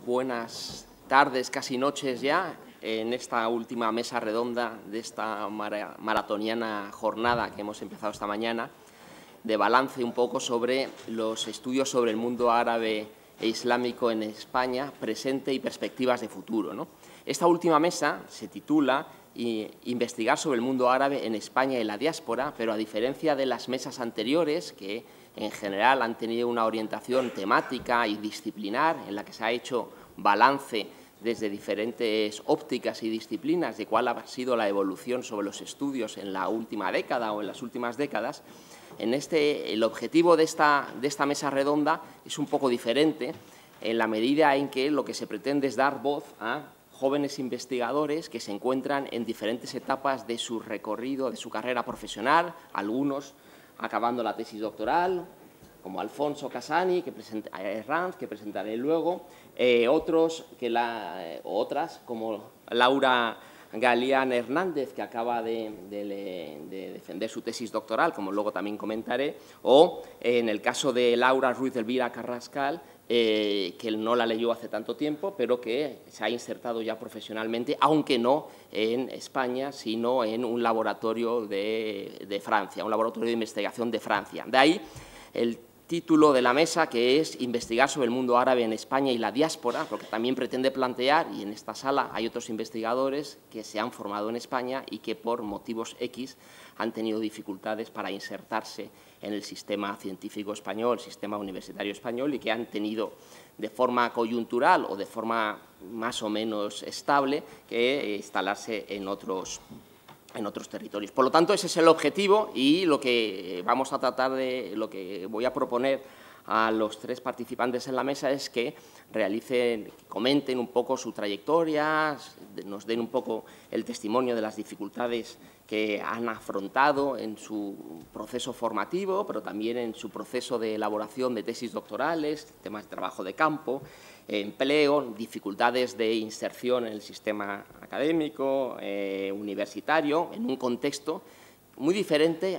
buenas tardes, casi noches ya, en esta última mesa redonda de esta maratoniana jornada que hemos empezado esta mañana, de balance un poco sobre los estudios sobre el mundo árabe e islámico en España, presente y perspectivas de futuro, ¿no? Esta última mesa se titula Investigar sobre el mundo árabe en España y la diáspora, pero a diferencia de las mesas anteriores, que en general han tenido una orientación temática y disciplinar, en la que se ha hecho balance desde diferentes ópticas y disciplinas de cuál ha sido la evolución sobre los estudios en la última década o en las últimas décadas, el objetivo de esta mesa redonda es un poco diferente en la medida en que lo que se pretende es dar voz a jóvenes investigadores que se encuentran en diferentes etapas de su recorrido, de su carrera profesional, algunos acabando la tesis doctoral, como Alfonso Casani, Herranz, que presentaré luego, otras, como Laura Galeán Hernández, que acaba de defender su tesis doctoral, como luego también comentaré, o en el caso de Laura Ruiz Elvira Carrascal, que no la leyó hace tanto tiempo, pero que se ha insertado ya profesionalmente, aunque no en España, sino en un laboratorio de Francia, un laboratorio de investigación de Francia. De ahí el título de la mesa, que es Investigar sobre el mundo árabe en España y la diáspora, porque también pretende plantear, y en esta sala hay otros investigadores que se han formado en España y que por motivos X han tenido dificultades para insertarse en el sistema científico español, el sistema universitario español, y que han tenido de forma coyuntural o de forma más o menos estable que instalarse en otros territorios. Por lo tanto, ese es el objetivo y lo que vamos a tratar lo que voy a proponer a los tres participantes en la mesa es que comenten un poco su trayectoria, nos den un poco el testimonio de las dificultades que han afrontado en su proceso formativo, pero también en su proceso de elaboración de tesis doctorales, temas de trabajo de campo, empleo, dificultades de inserción en el sistema académico, universitario, en un contexto muy diferente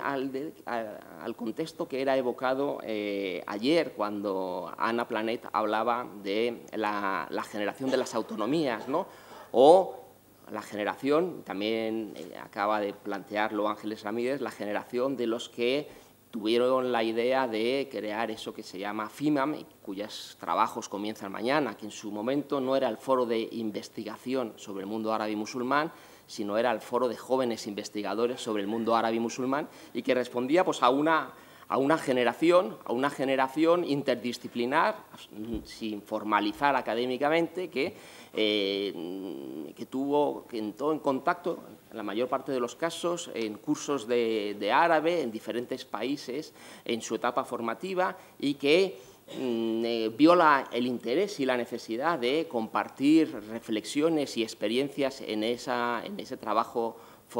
al contexto que era evocado ayer, cuando Ana Planet hablaba de la generación de las autonomías, ¿no? O la generación, también acaba de plantearlo Ángeles Ramírez, la generación de los que tuvieron la idea de crear eso que se llama FIMAM, cuyos trabajos comienzan mañana, que en su momento no era el foro de investigación sobre el mundo árabe y musulmán, sino era el foro de jóvenes investigadores sobre el mundo árabe y musulmán, y que respondía pues, a una generación interdisciplinar, sin formalizar académicamente, que entró en contacto, en la mayor parte de los casos, en cursos de árabe en diferentes países en su etapa formativa y que vio el interés y la necesidad de compartir reflexiones y experiencias en ese trabajo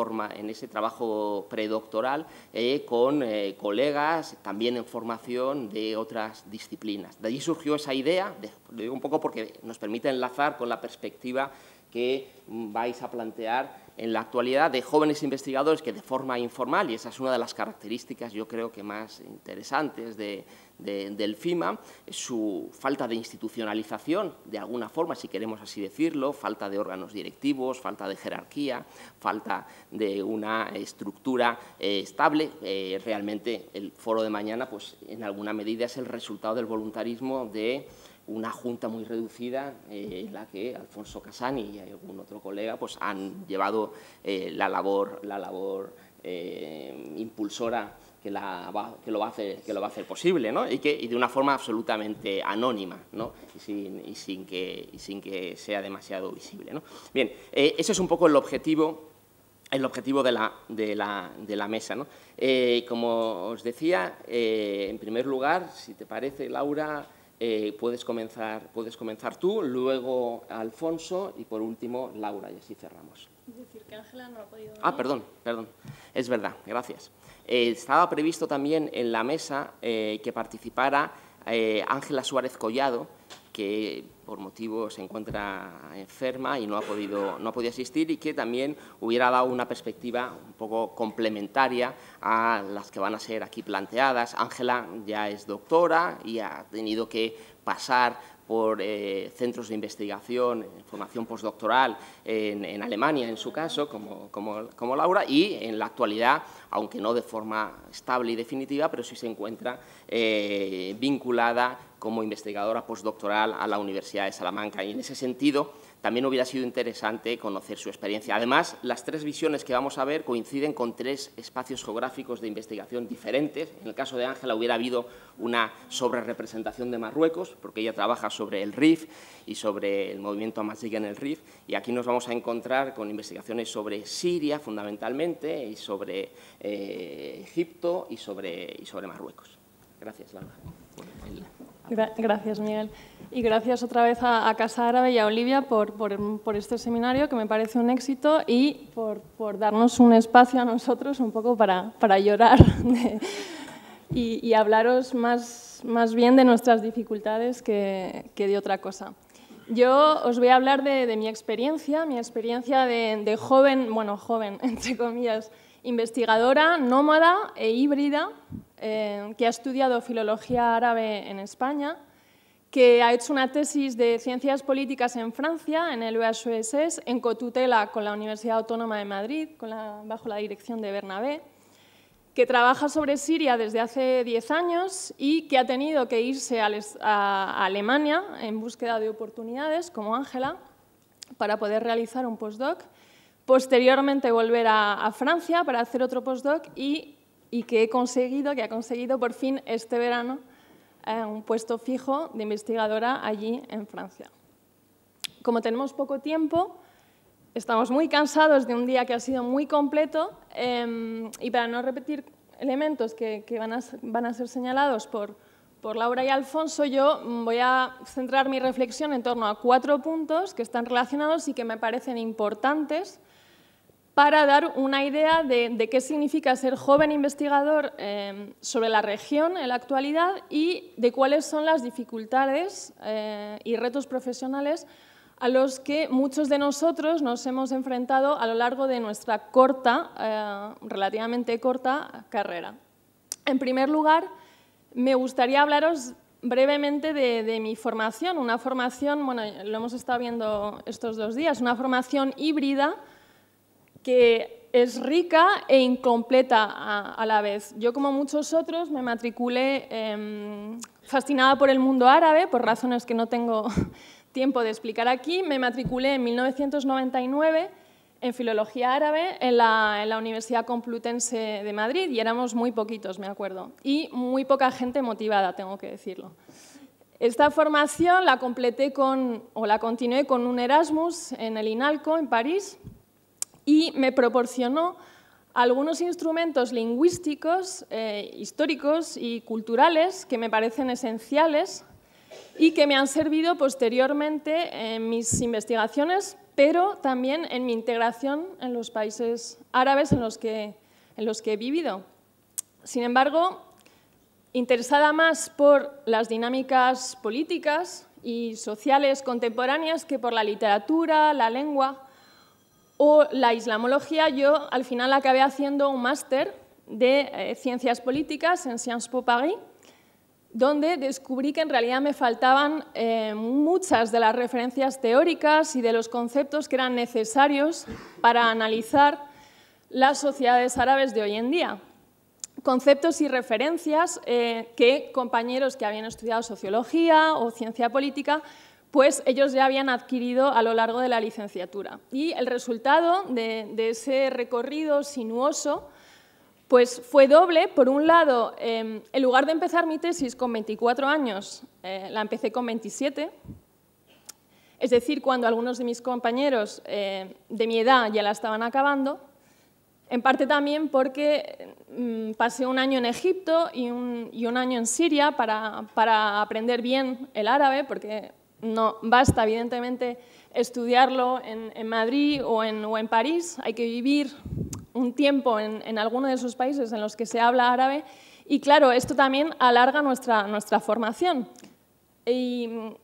predoctoral con colegas también en formación de otras disciplinas. De allí surgió esa idea, lo digo un poco porque nos permite enlazar con la perspectiva que vais a plantear en la actualidad de jóvenes investigadores que de forma informal, y esa es una de las características yo creo que más interesantes del FIMAM, es su falta de institucionalización, de alguna forma, si queremos así decirlo, falta de órganos directivos, falta de jerarquía, falta de una estructura estable. Realmente el foro de mañana, pues, en alguna medida es el resultado del voluntarismo de una junta muy reducida en la que Alfonso Casani y algún otro colega pues, han llevado la labor impulsora que lo va a hacer posible, ¿no? y de una forma absolutamente anónima, ¿no? y sin que sea demasiado visible, ¿no? Bien, ese es un poco el objetivo de la mesa, ¿no? Como os decía, en primer lugar, si te parece, Laura, puedes comenzar tú, luego Alfonso y por último Laura, y así cerramos. Es decir, que Ángela no ha podido venir. Ah, perdón, es verdad, gracias. Estaba previsto también en la mesa que participara Ángela Suárez Collado, que por motivos se encuentra enferma y no ha podido asistir, y que también hubiera dado una perspectiva un poco complementaria a las que van a ser aquí planteadas. Ángela ya es doctora y ha tenido que pasar por centros de investigación, formación postdoctoral en Alemania, en su caso, como Laura, y en la actualidad, aunque no de forma estable y definitiva, pero sí se encuentra vinculada como investigadora postdoctoral a la Universidad de Salamanca. Y en ese sentido, también hubiera sido interesante conocer su experiencia. Además, las tres visiones que vamos a ver coinciden con tres espacios geográficos de investigación diferentes. En el caso de Ángela hubiera habido una sobrerepresentación de Marruecos, porque ella trabaja sobre el Rif y sobre el movimiento amazigh en el Rif, y aquí nos vamos a encontrar con investigaciones sobre Siria, fundamentalmente, y sobre Egipto y sobre Marruecos. Gracias, Laura. Gracias, Miguel. Y gracias otra vez a Casa Árabe y a Olivia por este seminario, que me parece un éxito, y por darnos un espacio a nosotros un poco para llorar y hablaros más bien de nuestras dificultades que de otra cosa. Yo os voy a hablar de mi experiencia de joven, bueno, joven, entre comillas, investigadora, nómada e híbrida, que ha estudiado filología árabe en España, que ha hecho una tesis de Ciencias Políticas en Francia, en el EHESS, en cotutela con la Universidad Autónoma de Madrid, bajo la dirección de Bernabé, que trabaja sobre Siria desde hace 10 años y que ha tenido que irse a Alemania en búsqueda de oportunidades, como Ángela, para poder realizar un postdoc. Posteriormente volver a Francia para hacer otro postdoc y que ha conseguido por fin este verano un puesto fijo de investigadora allí en Francia. Como tenemos poco tiempo, estamos muy cansados de un día que ha sido muy completo y para no repetir elementos que van a ser señalados por Laura y Alfonso, yo voy a centrar mi reflexión en torno a 4 puntos que están relacionados y que me parecen importantes para dar una idea de qué significa ser joven investigador sobre la región en la actualidad y de cuáles son las dificultades y retos profesionales a los que muchos de nosotros nos hemos enfrentado a lo largo de nuestra relativamente corta carrera. En primer lugar, me gustaría hablaros brevemente de mi formación, una formación, bueno, lo hemos estado viendo estos 2 días, una formación híbrida que es rica e incompleta a la vez. Yo, como muchos otros, me matriculé fascinada por el mundo árabe, por razones que no tengo tiempo de explicar aquí. Me matriculé en 1999 en Filología Árabe en la Universidad Complutense de Madrid y éramos muy poquitos, me acuerdo, y muy poca gente motivada, tengo que decirlo. Esta formación la continué con un Erasmus en el INALCO, en París, y me proporcionó algunos instrumentos lingüísticos, históricos y culturales que me parecen esenciales y que me han servido posteriormente en mis investigaciones, pero también en mi integración en los países árabes en los que he vivido. Sin embargo, interesada más por las dinámicas políticas y sociales contemporáneas que por la literatura, la lengua o la islamología, yo al final acabé haciendo un máster de Ciencias Políticas en Sciences Po Paris, donde descubrí que en realidad me faltaban muchas de las referencias teóricas y de los conceptos que eran necesarios para analizar las sociedades árabes de hoy en día. Conceptos y referencias que compañeros que habían estudiado sociología o ciencia política, pues ellos ya habían adquirido a lo largo de la licenciatura. Y el resultado de ese recorrido sinuoso pues fue doble. Por un lado, en lugar de empezar mi tesis con 24 años, la empecé con 27, es decir, cuando algunos de mis compañeros de mi edad ya la estaban acabando, en parte también porque pasé un año en Egipto y un año en Siria para aprender bien el árabe, porque no basta, evidentemente, estudiarlo en Madrid o en París, hay que vivir un tiempo en alguno de esos países en los que se habla árabe y, claro, esto también alarga nuestra formación. Y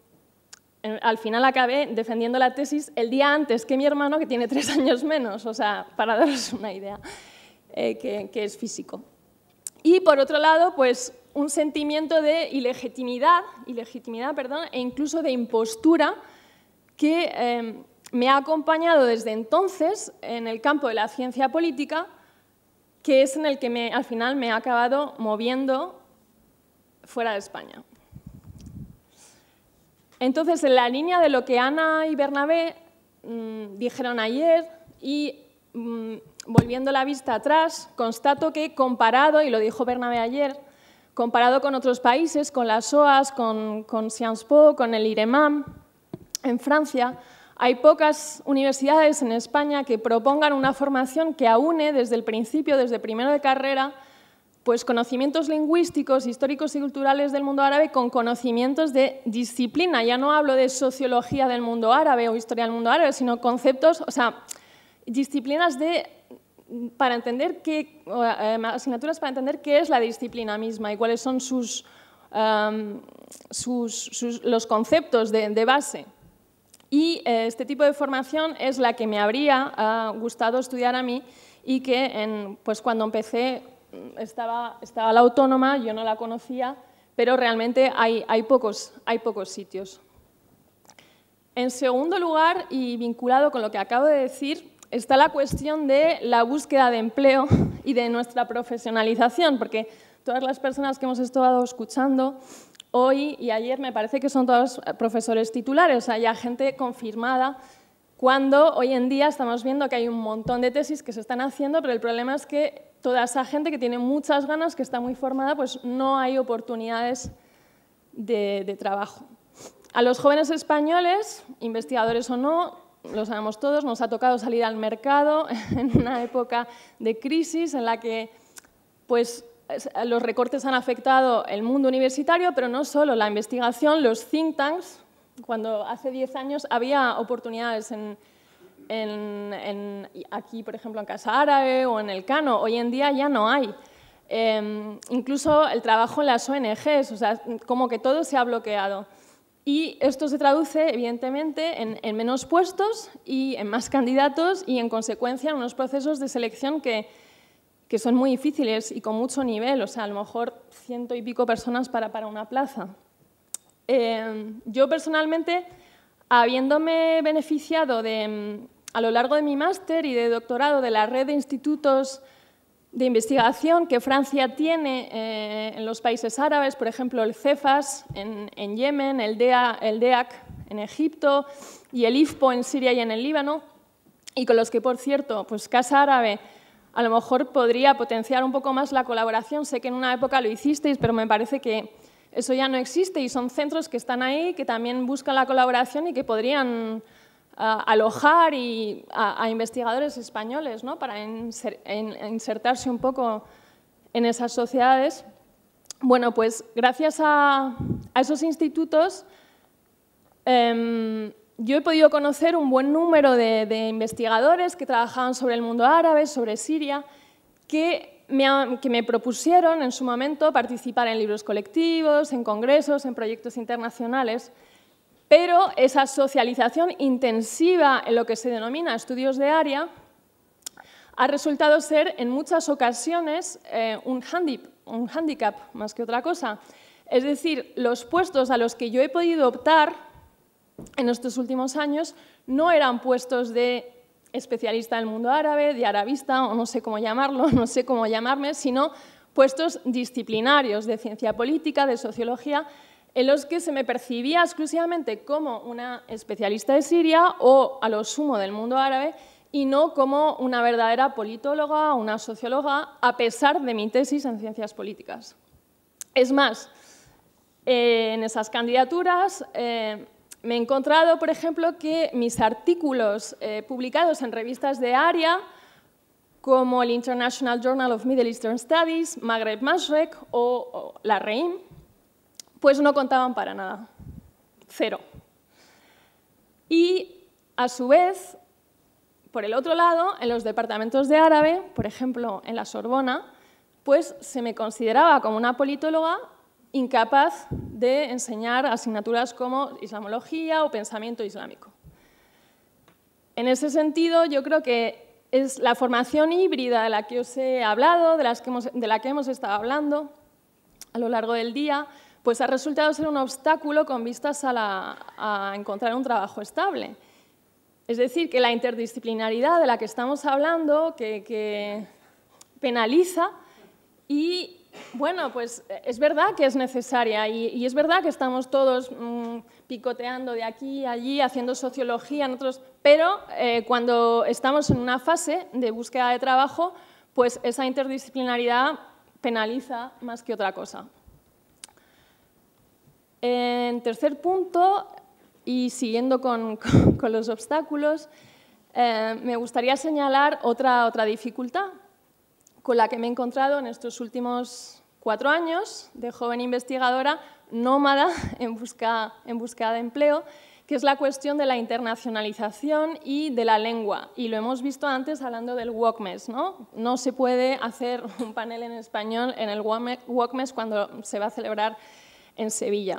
al final acabé defendiendo la tesis el día antes que mi hermano, que tiene 3 años menos, o sea, para daros una idea, que es físico. Y, por otro lado, pues, un sentimiento de ilegitimidad, e incluso de impostura que me ha acompañado desde entonces en el campo de la ciencia política, que es en el que al final me ha acabado moviendo fuera de España. Entonces, en la línea de lo que Ana y Bernabé dijeron ayer y volviendo la vista atrás, constato que comparado, y lo dijo Bernabé ayer, comparado con otros países, con las SOAS, con Sciences Po, con el IREMAM, en Francia, hay pocas universidades en España que propongan una formación que aúne desde el principio, desde primero de carrera, pues conocimientos lingüísticos, históricos y culturales del mundo árabe con conocimientos de disciplina. Ya no hablo de sociología del mundo árabe o historia del mundo árabe, sino conceptos, o sea, disciplinas para entender asignaturas para entender qué es la disciplina misma y cuáles son los conceptos de base. Y este tipo de formación es la que me habría gustado estudiar a mí y que pues cuando empecé estaba la autónoma, yo no la conocía, pero realmente hay pocos sitios. En segundo lugar, y vinculado con lo que acabo de decir, está la cuestión de la búsqueda de empleo y de nuestra profesionalización, porque todas las personas que hemos estado escuchando hoy y ayer me parece que son todos profesores titulares, o sea, ya gente confirmada, cuando hoy en día estamos viendo que hay un montón de tesis que se están haciendo, pero el problema es que toda esa gente que tiene muchas ganas, que está muy formada, pues no hay oportunidades de trabajo. A los jóvenes españoles, investigadores o no, lo sabemos todos, nos ha tocado salir al mercado en una época de crisis en la que pues, los recortes han afectado el mundo universitario, pero no solo la investigación, los think tanks. Cuando hace 10 años había oportunidades aquí, por ejemplo, en Casa Árabe o en el Cano, hoy en día ya no hay. Incluso el trabajo en las ONGs, o sea, como que todo se ha bloqueado. Y esto se traduce, evidentemente, en menos puestos y en más candidatos y, en consecuencia, en unos procesos de selección que son muy difíciles y con mucho nivel, o sea, a lo mejor 100 y pico personas para una plaza. Yo, personalmente, habiéndome beneficiado a lo largo de mi máster y de doctorado de la red de institutos de investigación que Francia tiene en los países árabes, por ejemplo, el CEFAS en Yemen, el DEAC en Egipto y el IFPO en Siria y en el Líbano, y con los que, por cierto, pues Casa Árabe a lo mejor podría potenciar un poco más la colaboración. Sé que en una época lo hicisteis, pero me parece que eso ya no existe y son centros que están ahí, que también buscan la colaboración y que podrían alojar a investigadores españoles, ¿no? Para insertarse un poco en esas sociedades. Bueno, pues gracias a esos institutos yo he podido conocer un buen número de investigadores que trabajaban sobre el mundo árabe, sobre Siria, que me propusieron en su momento participar en libros colectivos, en congresos, en proyectos internacionales. Pero esa socialización intensiva en lo que se denomina estudios de área ha resultado ser en muchas ocasiones un hándicap más que otra cosa. Es decir, los puestos a los que yo he podido optar en estos últimos años no eran puestos de especialista del mundo árabe, de arabista, o no sé cómo llamarlo, no sé cómo llamarme, sino puestos disciplinarios de ciencia política, de sociología, en los que se me percibía exclusivamente como una especialista de Siria o, a lo sumo, del mundo árabe, y no como una verdadera politóloga o una socióloga, a pesar de mi tesis en ciencias políticas. Es más, en esas candidaturas me he encontrado, por ejemplo, que mis artículos publicados en revistas de área, como el International Journal of Middle Eastern Studies, Maghreb Mashrek o la REIM, pues no contaban para nada, cero. Y, a su vez, por el otro lado, en los departamentos de árabe, por ejemplo, en la Sorbona, pues se me consideraba como una politóloga incapaz de enseñar asignaturas como islamología o pensamiento islámico. En ese sentido, yo creo que es la formación híbrida de la que os he hablado, de la que hemos estado hablando a lo largo del día, pues ha resultado ser un obstáculo con vistas a encontrar un trabajo estable. Es decir, que la interdisciplinaridad de la que estamos hablando, que penaliza y, bueno, pues es verdad que es necesaria y es verdad que estamos todos picoteando de aquí a allí, haciendo sociología, pero cuando estamos en una fase de búsqueda de trabajo, pues esa interdisciplinaridad penaliza más que otra cosa. En tercer punto, y siguiendo con los obstáculos, me gustaría señalar otra dificultad con la que me he encontrado en estos últimos 4 años de joven investigadora nómada en busca de empleo, que es la cuestión de la internacionalización y de la lengua. Y lo hemos visto antes hablando del WOCMES, ¿no? No se puede hacer un panel en español en el WOCMES cuando se va a celebrar en Sevilla.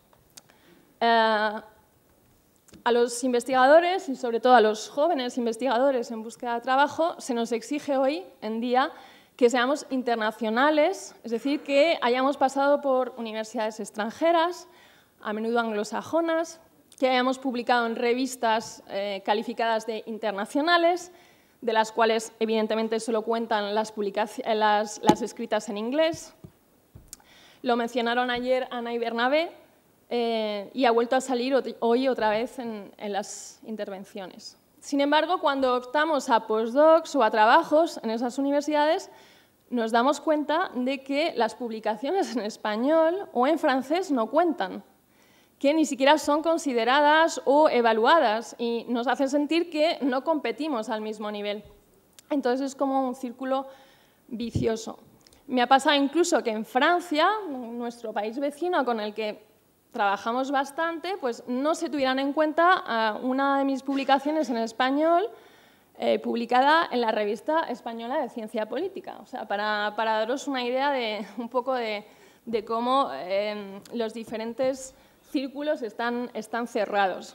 A los investigadores y sobre todo a los jóvenes investigadores en búsqueda de trabajo se nos exige hoy en día que seamos internacionales, es decir, que hayamos pasado por universidades extranjeras, a menudo anglosajonas, que hayamos publicado en revistas calificadas de internacionales, de las cuales evidentemente solo cuentan las escritas en inglés. Lo mencionaron ayer Ana y Bernabé, y ha vuelto a salir hoy otra vez en las intervenciones. Sin embargo, cuando optamos a postdocs o a trabajos en esas universidades, nos damos cuenta de que las publicaciones en español o en francés no cuentan, que ni siquiera son consideradas o evaluadas y nos hacen sentir que no competimos al mismo nivel. Entonces es como un círculo vicioso. Me ha pasado incluso que en Francia, nuestro país vecino con el que trabajamos bastante, pues no se tuvieran en cuenta una de mis publicaciones en español publicada en la Revista Española de Ciencia Política. O sea, para daros una idea de un poco de cómo los diferentes círculos están cerrados.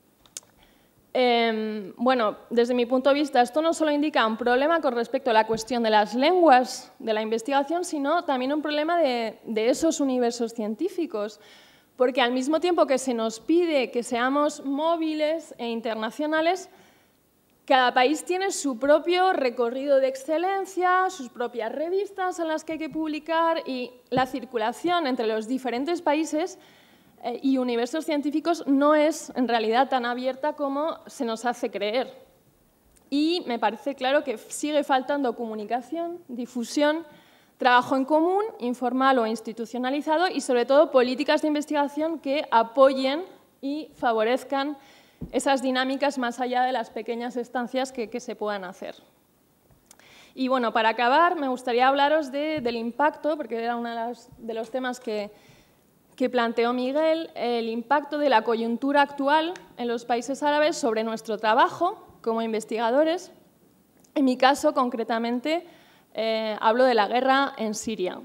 Bueno, desde mi punto de vista, esto no solo indica un problema con respecto a la cuestión de las lenguas de la investigación, sino también un problema de esos universos científicos. Porque al mismo tiempo que se nos pide que seamos móviles e internacionales, cada país tiene su propio recorrido de excelencia, sus propias revistas en las que hay que publicar y la circulación entre los diferentes países y universos científicos no es en realidad tan abierta como se nos hace creer. Y me parece claro que sigue faltando comunicación, difusión, trabajo en común, informal o institucionalizado y, sobre todo, políticas de investigación que apoyen y favorezcan esas dinámicas más allá de las pequeñas estancias que se puedan hacer. Y, bueno, para acabar, me gustaría hablaros del impacto, porque era uno de los temas que planteó Miguel, el impacto de la coyuntura actual en los países árabes sobre nuestro trabajo como investigadores. En mi caso, concretamente, hablo de la guerra en Siria.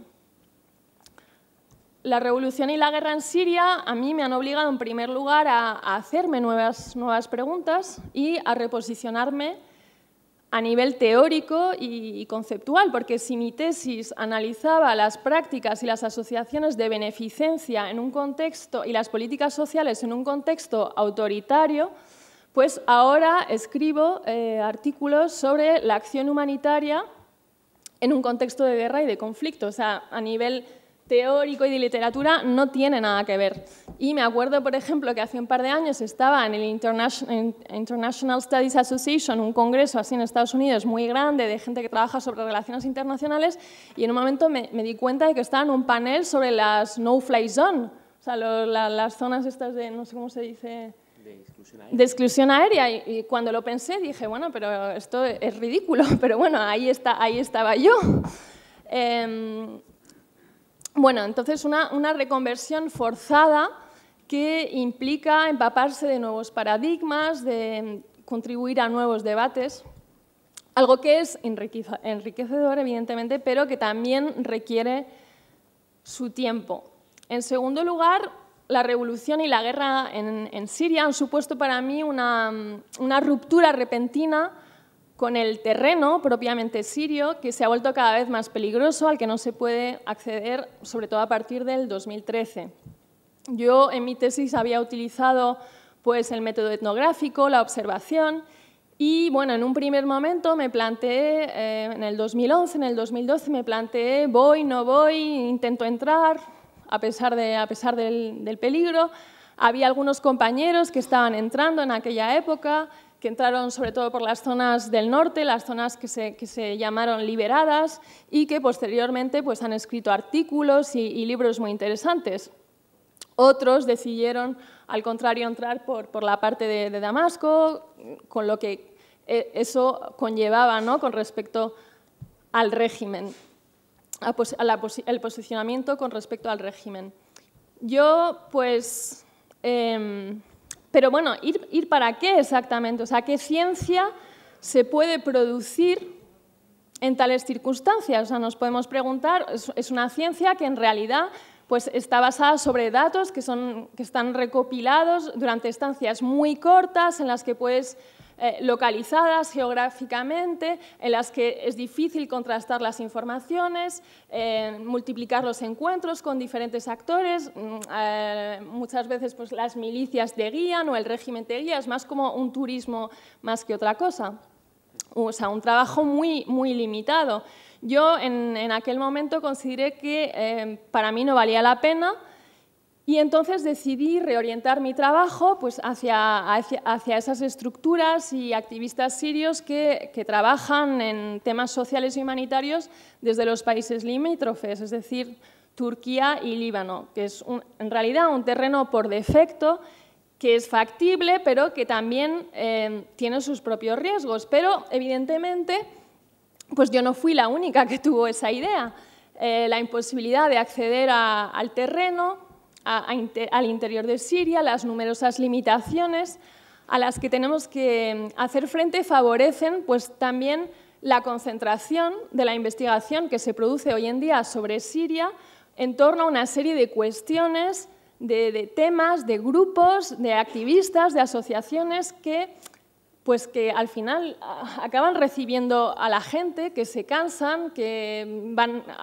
La revolución y la guerra en Siria a mí me han obligado, en primer lugar, a hacerme nuevas preguntas y a reposicionarme a nivel teórico y conceptual, porque si mi tesis analizaba las prácticas y las asociaciones de beneficencia en un contexto y las políticas sociales en un contexto autoritario, pues ahora escribo artículos sobre la acción humanitaria en un contexto de guerra y de conflicto. O sea, a nivel teórico y de literatura no tiene nada que ver. Y me acuerdo, por ejemplo, que hace un par de años estaba en el International Studies Association, un congreso así en Estados Unidos muy grande de gente que trabaja sobre relaciones internacionales, y en un momento me di cuenta de que estaba en un panel sobre las no-fly zone, o sea, las zonas estas de, no sé cómo se dice, de exclusión aérea, y cuando lo pensé dije, bueno, pero esto es ridículo, pero bueno, ahí estaba yo. Bueno, entonces una reconversión forzada que implica empaparse de nuevos paradigmas, de contribuir a nuevos debates, algo que es enriquecedor, evidentemente, pero que también requiere su tiempo. En segundo lugar, la revolución y la guerra en Siria han supuesto para mí una ruptura repentina con el terreno propiamente sirio, que se ha vuelto cada vez más peligroso, al que no se puede acceder, sobre todo a partir del 2013. Yo en mi tesis había utilizado pues, el método etnográfico, la observación, y bueno, en un primer momento me planteé, en el 2011, en el 2012, me planteé, voy, no voy, intento entrar, a pesar del peligro. Había algunos compañeros que estaban entrando en aquella época, que entraron sobre todo por las zonas del norte, las zonas que se llamaron liberadas, y que posteriormente pues, han escrito artículos y libros muy interesantes. Otros decidieron, al contrario, entrar por la parte de Damasco, con lo que eso conllevaba, ¿no?, con respecto al régimen, el posicionamiento con respecto al régimen. Yo, pues... pero bueno, ¿ir para qué exactamente? O sea, ¿qué ciencia se puede producir en tales circunstancias? O sea, nos podemos preguntar, es una ciencia que en realidad pues, está basada sobre datos que están recopilados durante estancias muy cortas, en las que puedes localizadas geográficamente, en las que es difícil contrastar las informaciones, multiplicar los encuentros con diferentes actores, muchas veces pues, las milicias te guían o el régimen te guía, es más como un turismo más que otra cosa. O sea, un trabajo muy, muy limitado. Yo en aquel momento consideré que para mí no valía la pena, y entonces decidí reorientar mi trabajo pues, hacia esas estructuras y activistas sirios que trabajan en temas sociales y humanitarios desde los países limítrofes, es decir, Turquía y Líbano, que es en realidad un terreno por defecto que es factible, pero que también tiene sus propios riesgos. Pero, evidentemente, pues yo no fui la única que tuvo esa idea. La imposibilidad de acceder al terreno, al interior de Siria, las numerosas limitaciones a las que tenemos que hacer frente favorecen pues, también la concentración de la investigación que se produce hoy en día sobre Siria en torno a una serie de cuestiones, de temas, de grupos, de activistas, de asociaciones que al final acaban recibiendo a la gente, que se cansan, que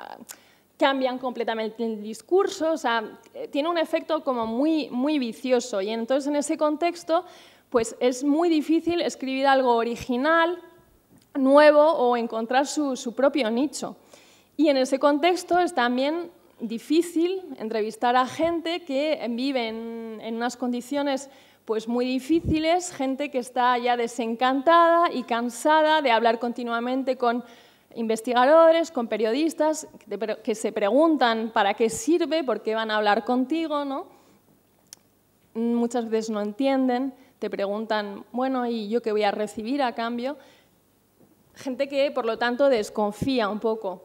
cambian completamente el discurso, o sea, tiene un efecto como muy, muy vicioso, y entonces en ese contexto pues es muy difícil escribir algo original, nuevo o encontrar su propio nicho. Y en ese contexto es también difícil entrevistar a gente que vive en unas condiciones pues muy difíciles, gente que está ya desencantada y cansada de hablar continuamente con investigadores, con periodistas que se preguntan para qué sirve, por qué van a hablar contigo, ¿no? Muchas veces no entienden, te preguntan, bueno, ¿y yo qué voy a recibir a cambio? Gente que, por lo tanto, desconfía un poco.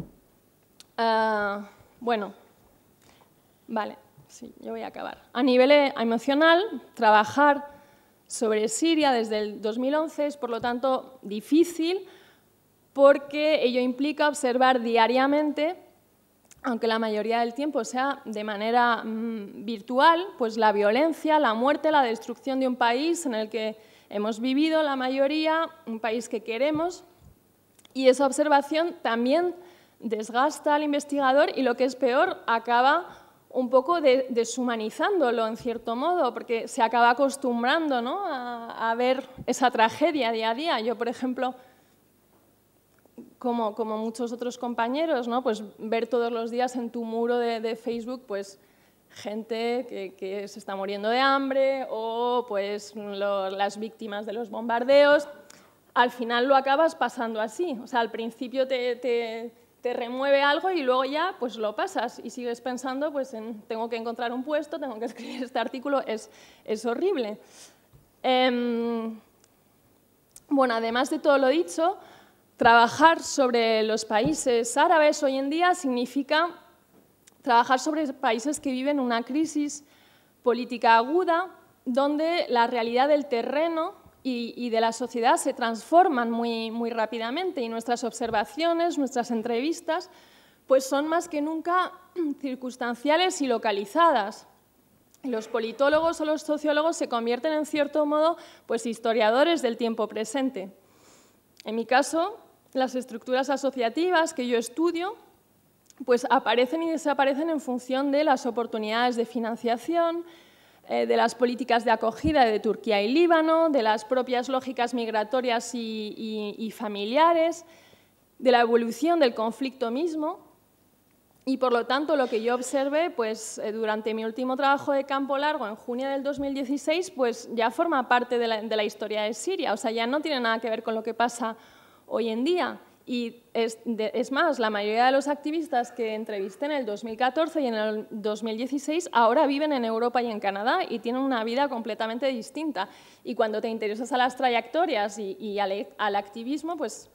Bueno, vale, sí, yo voy a acabar. A nivel emocional, trabajar sobre Siria desde el 2011 es, por lo tanto, difícil, porque ello implica observar diariamente, aunque la mayoría del tiempo sea de manera virtual, pues la violencia, la muerte, la destrucción de un país en el que hemos vivido la mayoría, un país que queremos, y esa observación también desgasta al investigador y, lo que es peor, acaba un poco deshumanizándolo en cierto modo, porque se acaba acostumbrando, ¿no?, a ver esa tragedia día a día. Yo, por ejemplo, como muchos otros compañeros, ¿no?, pues ver todos los días en tu muro de Facebook pues, gente que se está muriendo de hambre o pues, las víctimas de los bombardeos, al final lo acabas pasando así. O sea, al principio te remueve algo y luego ya pues, lo pasas y sigues pensando pues, tengo que encontrar un puesto, tengo que escribir este artículo, es horrible. Bueno, además de todo lo dicho, trabajar sobre los países árabes hoy en día significa trabajar sobre países que viven una crisis política aguda, donde la realidad del terreno y de la sociedad se transforman muy, muy rápidamente, y nuestras observaciones, nuestras entrevistas, pues son más que nunca circunstanciales y localizadas. Los politólogos o los sociólogos se convierten, en cierto modo, pues historiadores del tiempo presente. En mi caso, las estructuras asociativas que yo estudio pues aparecen y desaparecen en función de las oportunidades de financiación, de las políticas de acogida de Turquía y Líbano, de las propias lógicas migratorias y familiares, de la evolución del conflicto mismo. Y, por lo tanto, lo que yo observé pues, durante mi último trabajo de campo largo, en junio del 2016, pues ya forma parte de la historia de Siria. O sea, ya no tiene nada que ver con lo que pasa hoy en día. Y es más, la mayoría de los activistas que entrevisté en el 2014 y en el 2016 ahora viven en Europa y en Canadá y tienen una vida completamente distinta. Y cuando te interesas a las trayectorias y al activismo, pues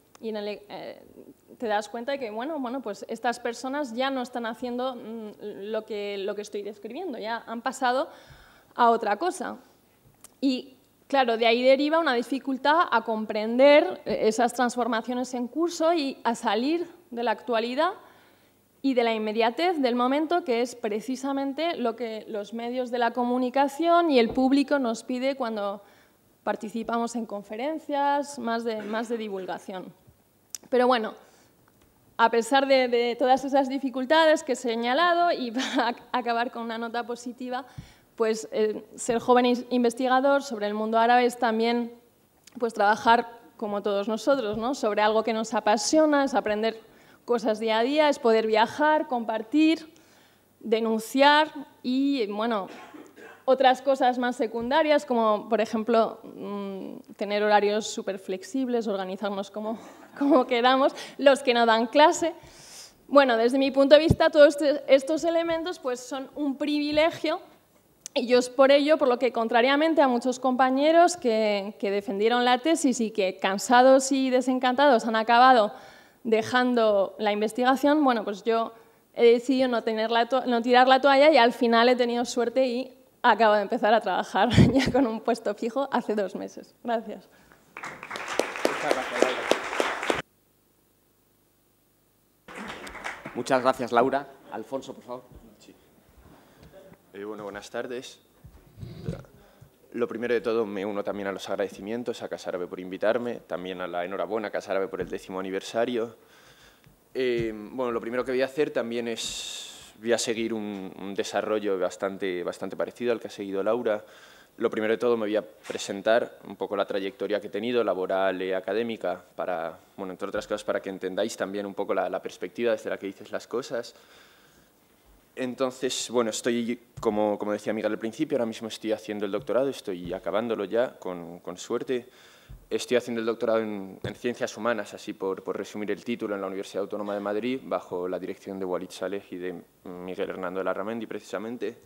te das cuenta de que bueno, pues estas personas ya no están haciendo lo que estoy describiendo, ya han pasado a otra cosa. Y claro, de ahí deriva una dificultad a comprender esas transformaciones en curso y a salir de la actualidad y de la inmediatez del momento, que es precisamente lo que los medios de la comunicación y el público nos pide cuando participamos en conferencias, más de divulgación. Pero bueno, a pesar de todas esas dificultades que he señalado, y para acabar con una nota positiva, pues ser joven investigador sobre el mundo árabe es también pues, trabajar como todos nosotros, ¿no? Sobre algo que nos apasiona, es aprender cosas día a día, es poder viajar, compartir, denunciar y, bueno, otras cosas más secundarias, como, por ejemplo, tener horarios súper flexibles, organizarnos como queramos, los que no dan clase. Bueno, desde mi punto de vista, todos estos elementos pues, son un privilegio. Y yo es por ello, por lo que contrariamente a muchos compañeros que defendieron la tesis y que cansados y desencantados han acabado dejando la investigación, bueno, pues yo he decidido no tirar la toalla y al final he tenido suerte y acabo de empezar a trabajar ya con un puesto fijo hace 2 meses. Gracias. Muchas gracias, Laura. Alfonso, por favor. Sí. Bueno, buenas tardes. Lo primero de todo, me uno también a los agradecimientos a Casa Árabe por invitarme, también a la enhorabuena a Casa Árabe por el 10º aniversario. Bueno, lo primero que voy a hacer también voy a seguir un desarrollo bastante parecido al que ha seguido Laura. Lo primero de todo, me voy a presentar un poco la trayectoria que he tenido, laboral y académica, para, bueno, entre otras cosas, para que entendáis también un poco la perspectiva desde la que dices las cosas. Entonces, bueno, estoy, como decía Miguel al principio, ahora mismo estoy haciendo el doctorado, estoy acabándolo ya, con suerte. Estoy haciendo el doctorado en Ciencias Humanas, así por resumir el título, en la Universidad Autónoma de Madrid, bajo la dirección de Walid Saleh y de Miguel Hernando de Larramendi, precisamente.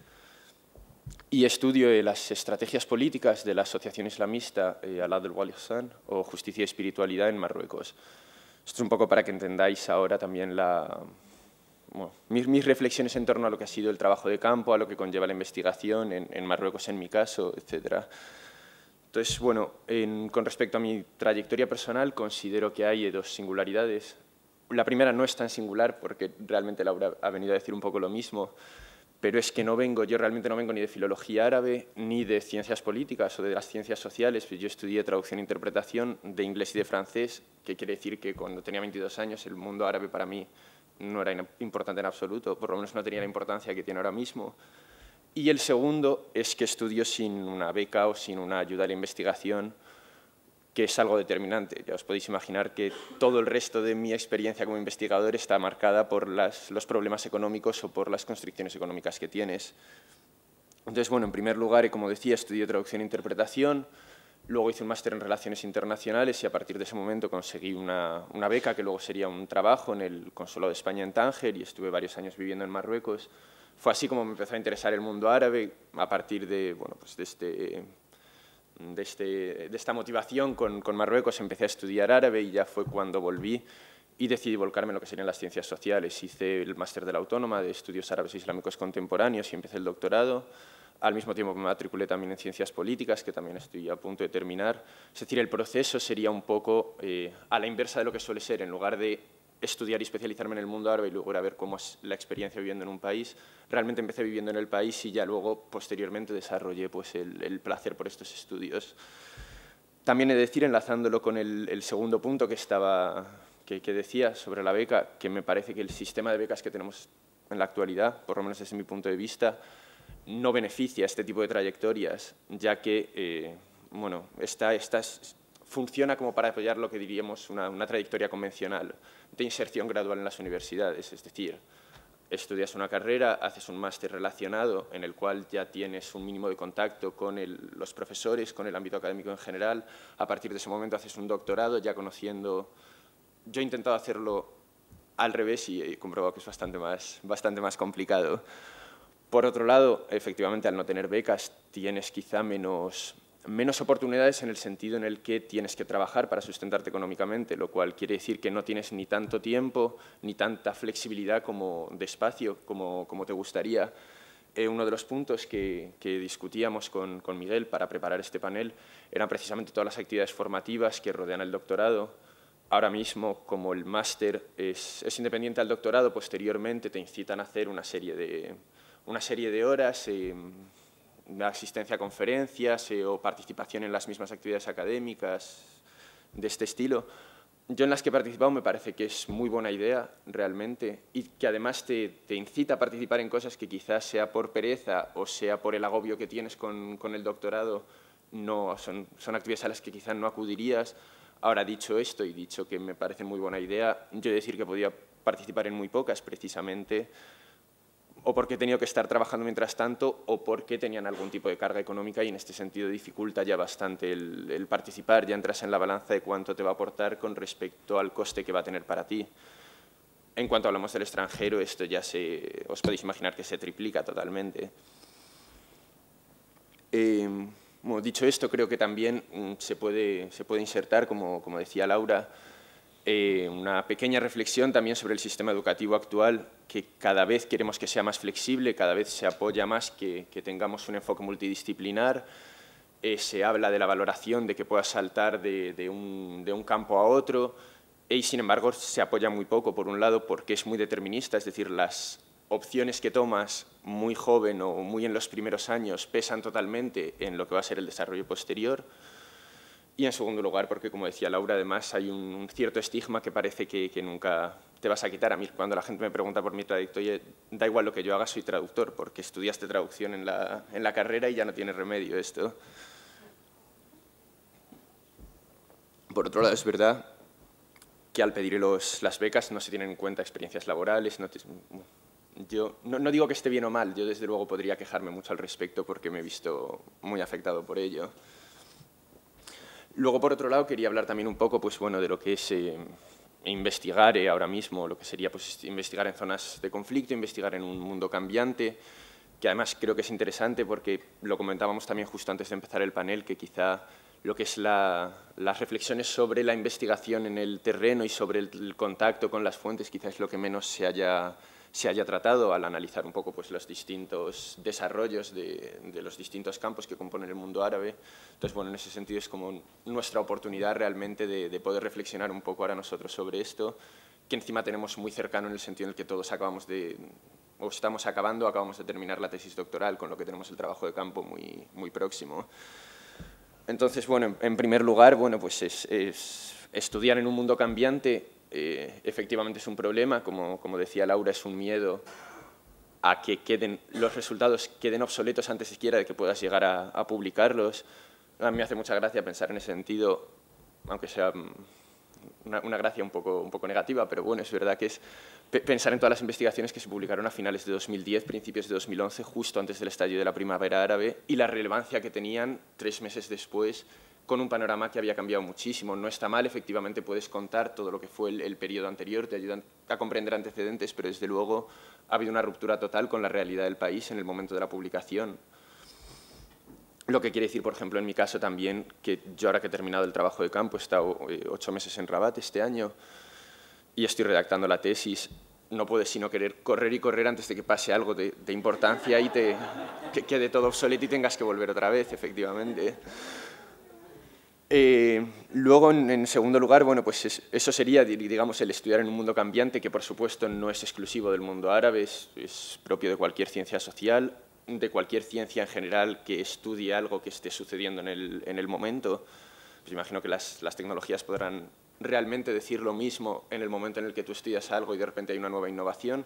Y estudio las estrategias políticas de la asociación islamista Al-Adl wal-Ihsan, o Justicia y Espiritualidad, en Marruecos. Esto es un poco para que entendáis ahora también bueno, mis reflexiones en torno a lo que ha sido el trabajo de campo, a lo que conlleva la investigación en Marruecos, en mi caso, etc. Entonces, bueno, con respecto a mi trayectoria personal, considero que hay 2 singularidades. La primera no es tan singular, porque realmente Laura ha venido a decir un poco lo mismo, pero es que yo realmente no vengo ni de filología árabe, ni de ciencias políticas o de las ciencias sociales. Yo estudié traducción e interpretación de inglés y de francés, que quiere decir que cuando tenía 22 años el mundo árabe para mí no era importante en absoluto, por lo menos no tenía la importancia que tiene ahora mismo. Y el segundo es que estudio sin una beca o sin una ayuda a la investigación, que es algo determinante. Ya os podéis imaginar que todo el resto de mi experiencia como investigador está marcada por los problemas económicos o por las constricciones económicas que tienes. Entonces, bueno, en primer lugar, como decía, estudié traducción e interpretación. Luego hice un máster en Relaciones Internacionales y a partir de ese momento conseguí una beca que luego sería un trabajo en el Consulado de España en Tánger y estuve varios años viviendo en Marruecos. Fue así como me empezó a interesar el mundo árabe, a partir de, bueno, pues de esta motivación con Marruecos empecé a estudiar árabe y ya fue cuando volví y decidí volcarme en lo que serían las ciencias sociales. Hice el máster de la Autónoma de Estudios Árabes e Islámicos Contemporáneos y empecé el doctorado. Al mismo tiempo me matriculé también en Ciencias Políticas, que también estoy a punto de terminar. Es decir, el proceso sería un poco a la inversa de lo que suele ser. En lugar de estudiar y especializarme en el mundo árabe y luego ir a ver cómo es la experiencia viviendo en un país, realmente empecé viviendo en el país y ya luego, posteriormente, desarrollé pues, el placer por estos estudios. También he de decir, enlazándolo con el segundo punto que decía sobre la beca, que me parece que el sistema de becas que tenemos en la actualidad, por lo menos desde mi punto de vista, no beneficia este tipo de trayectorias, ya que bueno, funciona como para apoyar lo que diríamos una trayectoria convencional de inserción gradual en las universidades, es decir, estudias una carrera, haces un máster relacionado en el cual ya tienes un mínimo de contacto con los profesores, con el ámbito académico en general. A partir de ese momento haces un doctorado ya conociendo. Yo he intentado hacerlo al revés y he comprobado que es bastante más complicado. Por otro lado, efectivamente, al no tener becas tienes quizá menos oportunidades en el sentido en el que tienes que trabajar para sustentarte económicamente, lo cual quiere decir que no tienes ni tanto tiempo ni tanta flexibilidad de espacio como te gustaría. Uno de los puntos que discutíamos con Miguel para preparar este panel eran precisamente todas las actividades formativas que rodean el doctorado. Ahora mismo, como el máster es independiente al doctorado, posteriormente te incitan a hacer una serie de horas, asistencia a conferencias o participación en las mismas actividades académicas de este estilo. Yo en las que he participado me parece que es muy buena idea realmente y que además te incita a participar en cosas que quizás sea por pereza o sea por el agobio que tienes con el doctorado, no son actividades a las que quizás no acudirías. Ahora, dicho esto y dicho que me parece muy buena idea, yo he de decir que podía participar en muy pocas precisamente, o porque he tenido que estar trabajando mientras tanto, o porque tenían algún tipo de carga económica y en este sentido dificulta ya bastante el participar, ya entras en la balanza de cuánto te va a aportar con respecto al coste que va a tener para ti. En cuanto hablamos del extranjero, esto ya os podéis imaginar que se triplica totalmente. Bueno, dicho esto, creo que también se puede insertar, como decía Laura, una pequeña reflexión también sobre el sistema educativo actual, que cada vez queremos que sea más flexible, cada vez se apoya más que tengamos un enfoque multidisciplinar. Se habla de la valoración, de que puedas saltar de un campo a otro, y sin embargo se apoya muy poco, por un lado, porque es muy determinista, es decir, las opciones que tomas muy joven o muy en los primeros años pesan totalmente en lo que va a ser el desarrollo posterior. Y en segundo lugar, porque como decía Laura, además hay un cierto estigma que parece que nunca te vas a quitar. A mí cuando la gente me pregunta por mi trayectoria, da igual lo que yo haga, soy traductor, porque estudiaste traducción en la carrera y ya no tiene remedio esto. Por otro lado, es verdad que al pedir las becas no se tienen en cuenta experiencias laborales. Yo no digo que esté bien o mal, yo desde luego podría quejarme mucho al respecto porque me he visto muy afectado por ello. Luego, por otro lado, quería hablar también un poco de lo que es investigar ahora mismo, lo que sería investigar en zonas de conflicto, investigar en un mundo cambiante, que además creo que es interesante porque lo comentábamos también justo antes de empezar el panel, que quizá lo que es las reflexiones sobre la investigación en el terreno y sobre el contacto con las fuentes quizás es lo que menos se haya tratado al analizar un poco los distintos desarrollos de los distintos campos que componen el mundo árabe. Entonces, bueno, en ese sentido es como nuestra oportunidad realmente de poder reflexionar un poco ahora nosotros sobre esto, que encima tenemos muy cercano en el sentido en el que todos acabamos de terminar la tesis doctoral, con lo que tenemos el trabajo de campo muy próximo. Entonces, bueno, en primer lugar, pues es estudiar en un mundo cambiante. Efectivamente es un problema, como decía Laura, es un miedo a que los resultados queden obsoletos antes siquiera de que puedas llegar a publicarlos. A mí me hace mucha gracia pensar en ese sentido, aunque sea una gracia un poco negativa, pero bueno, es verdad que es pensar en todas las investigaciones que se publicaron a finales de 2010, principios de 2011, justo antes del estallido de la primavera árabe, y la relevancia que tenían 3 meses después, con un panorama que había cambiado muchísimo. No está mal, efectivamente puedes contar todo lo que fue el periodo anterior, te ayudan a comprender antecedentes, pero desde luego ha habido una ruptura total con la realidad del país en el momento de la publicación. Lo que quiere decir, por ejemplo, en mi caso también, que yo ahora que he terminado el trabajo de campo, he estado 8 meses en Rabat este año y estoy redactando la tesis, no puedes sino querer correr y correr antes de que pase algo de importancia y que quede todo obsoleto y tengas que volver otra vez, efectivamente. Luego, en segundo lugar, pues eso sería, digamos, el estudiar en un mundo cambiante, que por supuesto no es exclusivo del mundo árabe, es propio de cualquier ciencia social, de cualquier ciencia en general que estudie algo que esté sucediendo en el momento. pues imagino que las tecnologías podrán realmente decir lo mismo en el momento en el que tú estudias algo y de repente hay una nueva innovación.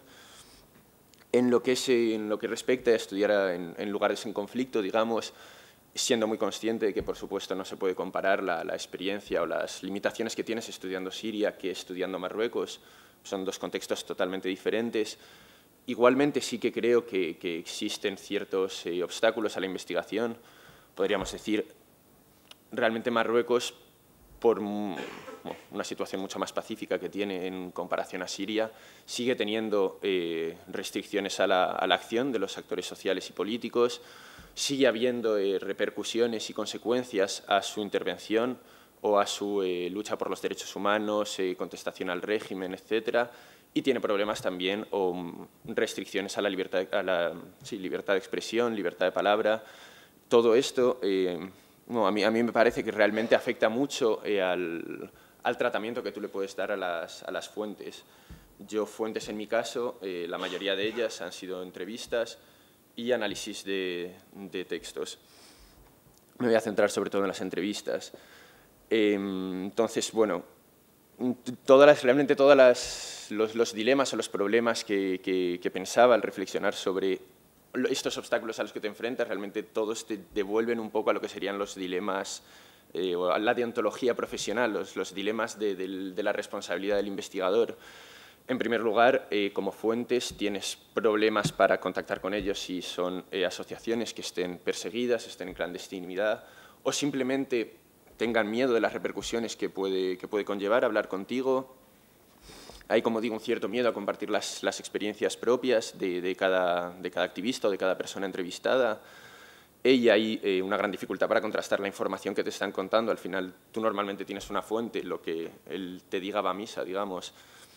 En lo que respecta a estudiar en lugares en conflicto, digamos, siendo muy consciente de que, por supuesto, no se puede comparar la experiencia o las limitaciones que tienes estudiando Siria que estudiando Marruecos. Son dos contextos totalmente diferentes. Igualmente sí que creo que existen ciertos obstáculos a la investigación. Podríamos decir, realmente Marruecos, por una situación mucho más pacífica que tiene en comparación a Siria, sigue teniendo restricciones a la acción de los actores sociales y políticos, sigue habiendo repercusiones y consecuencias a su intervención o a su lucha por los derechos humanos, contestación al régimen, etcétera, y tiene problemas también o restricciones a la libertad, libertad de expresión, libertad de palabra. Todo esto, a mí me parece que realmente afecta mucho al tratamiento que tú le puedes dar a las fuentes. Yo, fuentes en mi caso, la mayoría de ellas han sido entrevistas y análisis de textos. Me voy a centrar sobre todo en las entrevistas. Entonces, bueno, realmente todos los dilemas o los problemas que pensaba al reflexionar sobre estos obstáculos a los que te enfrentas, realmente todos te devuelven un poco a lo que serían los dilemas o a la deontología profesional, los dilemas de la responsabilidad del investigador. En primer lugar, como fuentes tienes problemas para contactar con ellos si son asociaciones que estén perseguidas, estén en clandestinidad o simplemente tengan miedo de las repercusiones que puede conllevar hablar contigo. Hay, como digo, un cierto miedo a compartir las experiencias propias de cada activista o de cada persona entrevistada. Y hay una gran dificultad para contrastar la información que te están contando. Al final, tú normalmente tienes una fuente, lo que él te diga va a misa, digamos.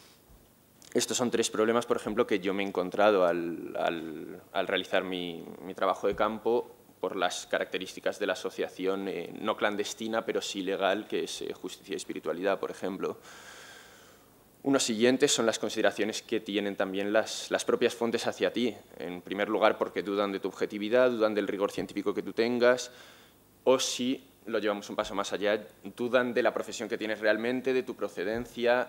Estos son tres problemas, por ejemplo, que yo me he encontrado al realizar mi trabajo de campo por las características de la asociación no clandestina, pero sí legal, que es Justicia y Espiritualidad, por ejemplo. Unos siguientes son las consideraciones que tienen también las propias fuentes hacia ti. En primer lugar, porque dudan de tu objetividad, dudan del rigor científico que tú tengas, o si lo llevamos un paso más allá, dudan de la profesión que tienes realmente, de tu procedencia.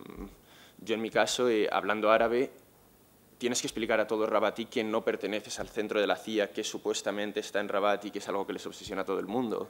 Yo, en mi caso, hablando árabe, tienes que explicar a todo Rabatí que no perteneces al centro de la CIA, que supuestamente está en Rabat y que es algo que les obsesiona a todo el mundo.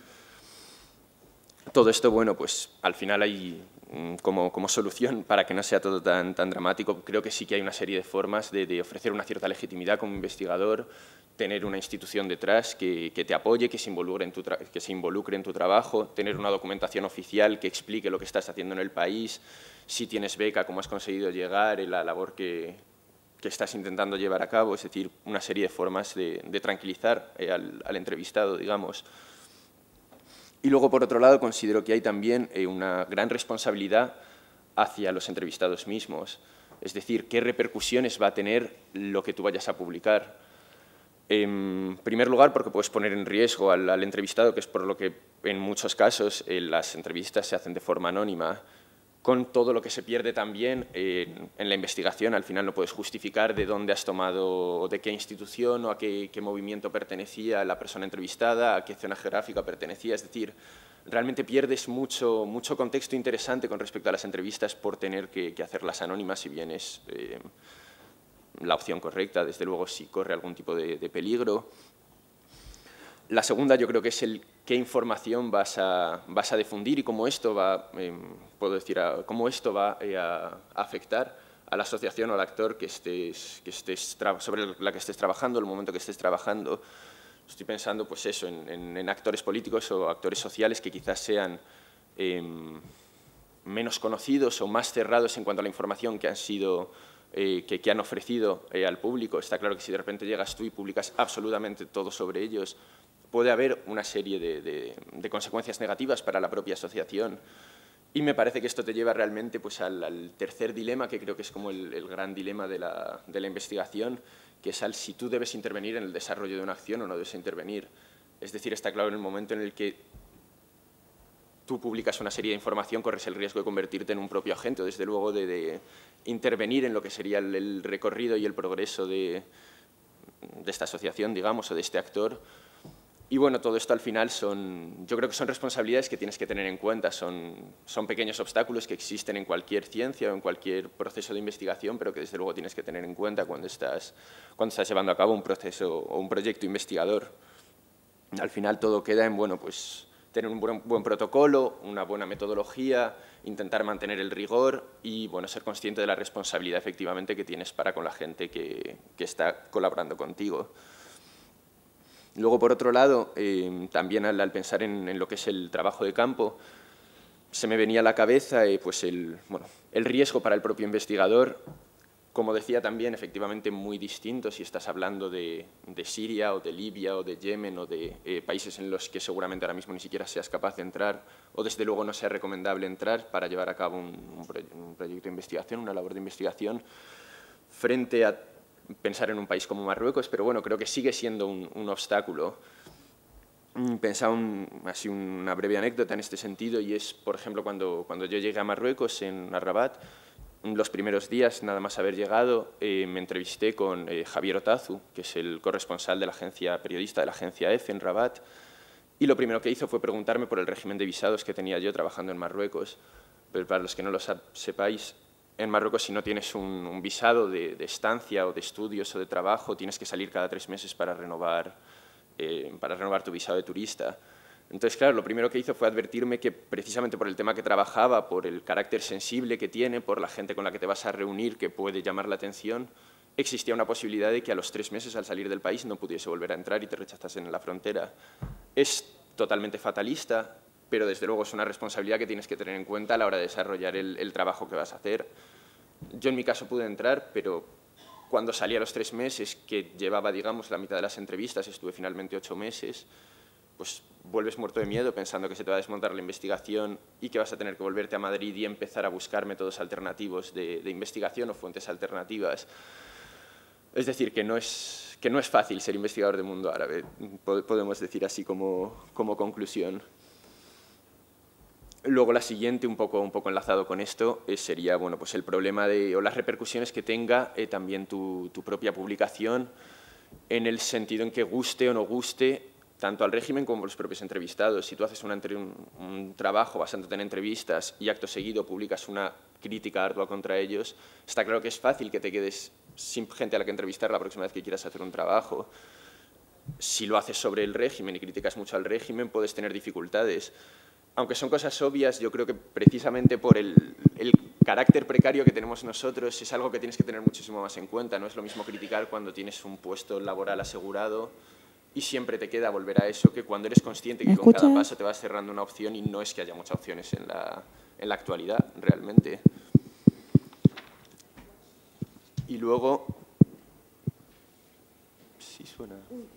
Todo esto, bueno, pues al final hay como solución para que no sea todo tan dramático. Creo que sí que hay una serie de formas de ofrecer una cierta legitimidad como investigador, tener una institución detrás que te apoye, que se involucre en tu trabajo, tener una documentación oficial que explique lo que estás haciendo en el país, si tienes beca, cómo has conseguido llegar, la labor que estás intentando llevar a cabo, es decir, una serie de formas de tranquilizar al entrevistado, digamos. Y luego, por otro lado, considero que hay también una gran responsabilidad hacia los entrevistados mismos, es decir, qué repercusiones va a tener lo que tú vayas a publicar. En primer lugar, porque puedes poner en riesgo al entrevistado, que es por lo que en muchos casos las entrevistas se hacen de forma anónima, con todo lo que se pierde también en la investigación. Al final no puedes justificar de dónde has tomado, de qué institución o a qué movimiento pertenecía la persona entrevistada, a qué zona geográfica pertenecía. Es decir, realmente pierdes mucho contexto interesante con respecto a las entrevistas por tener que hacerlas anónimas, si bien es la opción correcta, desde luego si corre algún tipo de peligro. La segunda, yo creo que es qué información vas a difundir y cómo esto va, cómo esto va a afectar a la asociación o al actor sobre la que estés trabajando, el momento que estés trabajando. Estoy pensando, pues eso, en actores políticos o actores sociales que quizás sean menos conocidos o más cerrados en cuanto a la información que han ofrecido al público. Está claro que si de repente llegas tú y publicas absolutamente todo sobre ellos, puede haber una serie de consecuencias negativas para la propia asociación. Y me parece que esto te lleva realmente pues, al tercer dilema, que creo que es como el gran dilema de la investigación, que es si tú debes intervenir en el desarrollo de una acción o no debes intervenir. Es decir, está claro en el momento en el que tú publicas una serie de información, corres el riesgo de convertirte en un propio agente, o desde luego de intervenir en lo que sería el recorrido y el progreso de esta asociación, digamos, o de este actor. Y bueno, todo esto al final yo creo que son responsabilidades que tienes que tener en cuenta, son pequeños obstáculos que existen en cualquier ciencia o en cualquier proceso de investigación, pero que desde luego tienes que tener en cuenta cuando estás llevando a cabo un proceso o un proyecto investigador. Al final todo queda en, bueno, pues tener un buen protocolo, una buena metodología, intentar mantener el rigor y, bueno, ser consciente de la responsabilidad efectivamente que tienes para con la gente que está colaborando contigo. Luego, por otro lado, también al pensar en lo que es el trabajo de campo, se me venía a la cabeza pues el riesgo para el propio investigador. Como decía también, efectivamente muy distinto si estás hablando de Siria o de Libia o de Yemen o de países en los que seguramente ahora mismo ni siquiera seas capaz de entrar o desde luego no sea recomendable entrar para llevar a cabo un proyecto de investigación, una labor de investigación, frente a pensar en un país como Marruecos, pero bueno, creo que sigue siendo un obstáculo. Pensaba así una breve anécdota en este sentido y es, por ejemplo, cuando yo llegué a Marruecos, en Rabat, los primeros días, nada más haber llegado, me entrevisté con Javier Otazu, que es el corresponsal de la agencia periodista de la agencia EFE en Rabat, y lo primero que hizo fue preguntarme por el régimen de visados que tenía yo trabajando en Marruecos. Pero para los que no lo sepáis, en Marruecos, si no tienes un visado de estancia o de estudios o de trabajo, tienes que salir cada 3 meses para renovar tu visado de turista. Entonces, claro, lo primero que hizo fue advertirme que precisamente por el tema que trabajaba, por el carácter sensible que tiene, por la gente con la que te vas a reunir que puede llamar la atención, existía una posibilidad de que a los 3 meses al salir del país no pudiese volver a entrar y te rechazasen en la frontera. Es totalmente fatalista, pero desde luego es una responsabilidad que tienes que tener en cuenta a la hora de desarrollar el trabajo que vas a hacer. Yo en mi caso pude entrar, pero cuando salí a los 3 meses, que llevaba, digamos, la mitad de las entrevistas, estuve finalmente 8 meses, pues vuelves muerto de miedo pensando que se te va a desmontar la investigación y que vas a tener que volverte a Madrid y empezar a buscar métodos alternativos de investigación o fuentes alternativas. Es decir, que no es fácil ser investigador de mundo árabe, podemos decir así como conclusión. Luego la siguiente, un poco enlazado con esto, sería bueno, pues el problema o las repercusiones que tenga también tu propia publicación, en el sentido en que guste o no guste tanto al régimen como a los propios entrevistados. Si tú haces un trabajo basándote en entrevistas y acto seguido publicas una crítica ardua contra ellos, está claro que es fácil que te quedes sin gente a la que entrevistar la próxima vez que quieras hacer un trabajo. Si lo haces sobre el régimen y criticas mucho al régimen, puedes tener dificultades. Aunque son cosas obvias, yo creo que precisamente por el carácter precario que tenemos nosotros es algo que tienes que tener muchísimo más en cuenta. No es lo mismo criticar cuando tienes un puesto laboral asegurado y siempre te queda volver a eso, que cuando eres consciente que con cada paso te vas cerrando una opción y no es que haya muchas opciones en la actualidad, realmente. Y luego... Sí, suena...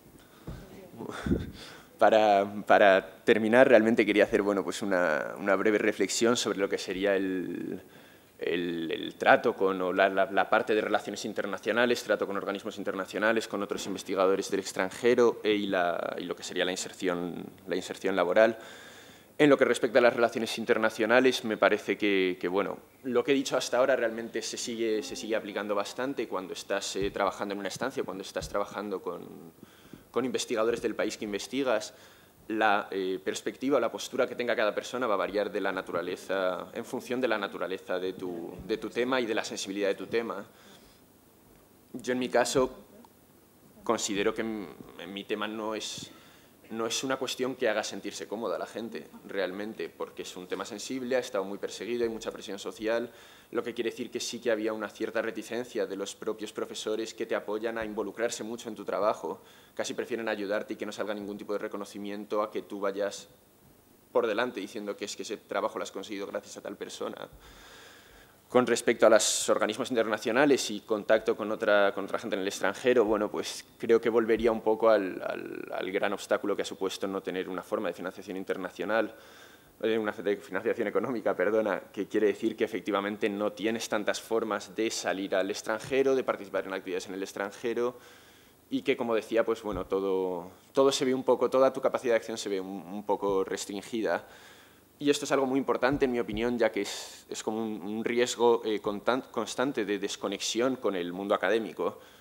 Para terminar, realmente quería hacer bueno, pues una breve reflexión sobre lo que sería el trato o la parte de relaciones internacionales, trato con organismos internacionales, con otros investigadores del extranjero y lo que sería la inserción laboral. En lo que respecta a las relaciones internacionales, me parece que bueno, lo que he dicho hasta ahora realmente se sigue aplicando bastante cuando estás trabajando en una estancia, cuando estás trabajando con investigadores del país que investigas. La perspectiva o la postura que tenga cada persona va a variar de la naturaleza, en función de la naturaleza de tu tema y de la sensibilidad de tu tema. Yo, en mi caso, considero que en mi tema no es una cuestión que haga sentirse cómoda a la gente, realmente, porque es un tema sensible, ha estado muy perseguido, hay mucha presión social, lo que quiere decir que sí que había una cierta reticencia de los propios profesores que te apoyan a involucrarse mucho en tu trabajo. Casi prefieren ayudarte y que no salga ningún tipo de reconocimiento a que tú vayas por delante diciendo que es que ese trabajo lo has conseguido gracias a tal persona. Con respecto a los organismos internacionales y contacto con otra gente en el extranjero, bueno, pues creo que volvería un poco al gran obstáculo que ha supuesto no tener una forma de financiación internacional, de financiación económica, perdona, que quiere decir que efectivamente no tienes tantas formas de salir al extranjero, de participar en actividades en el extranjero y que, como decía, pues bueno, todo se ve un poco, toda tu capacidad de acción se ve un poco restringida. Y esto es algo muy importante, en mi opinión, ya que es como un riesgo constante de desconexión con el mundo académico.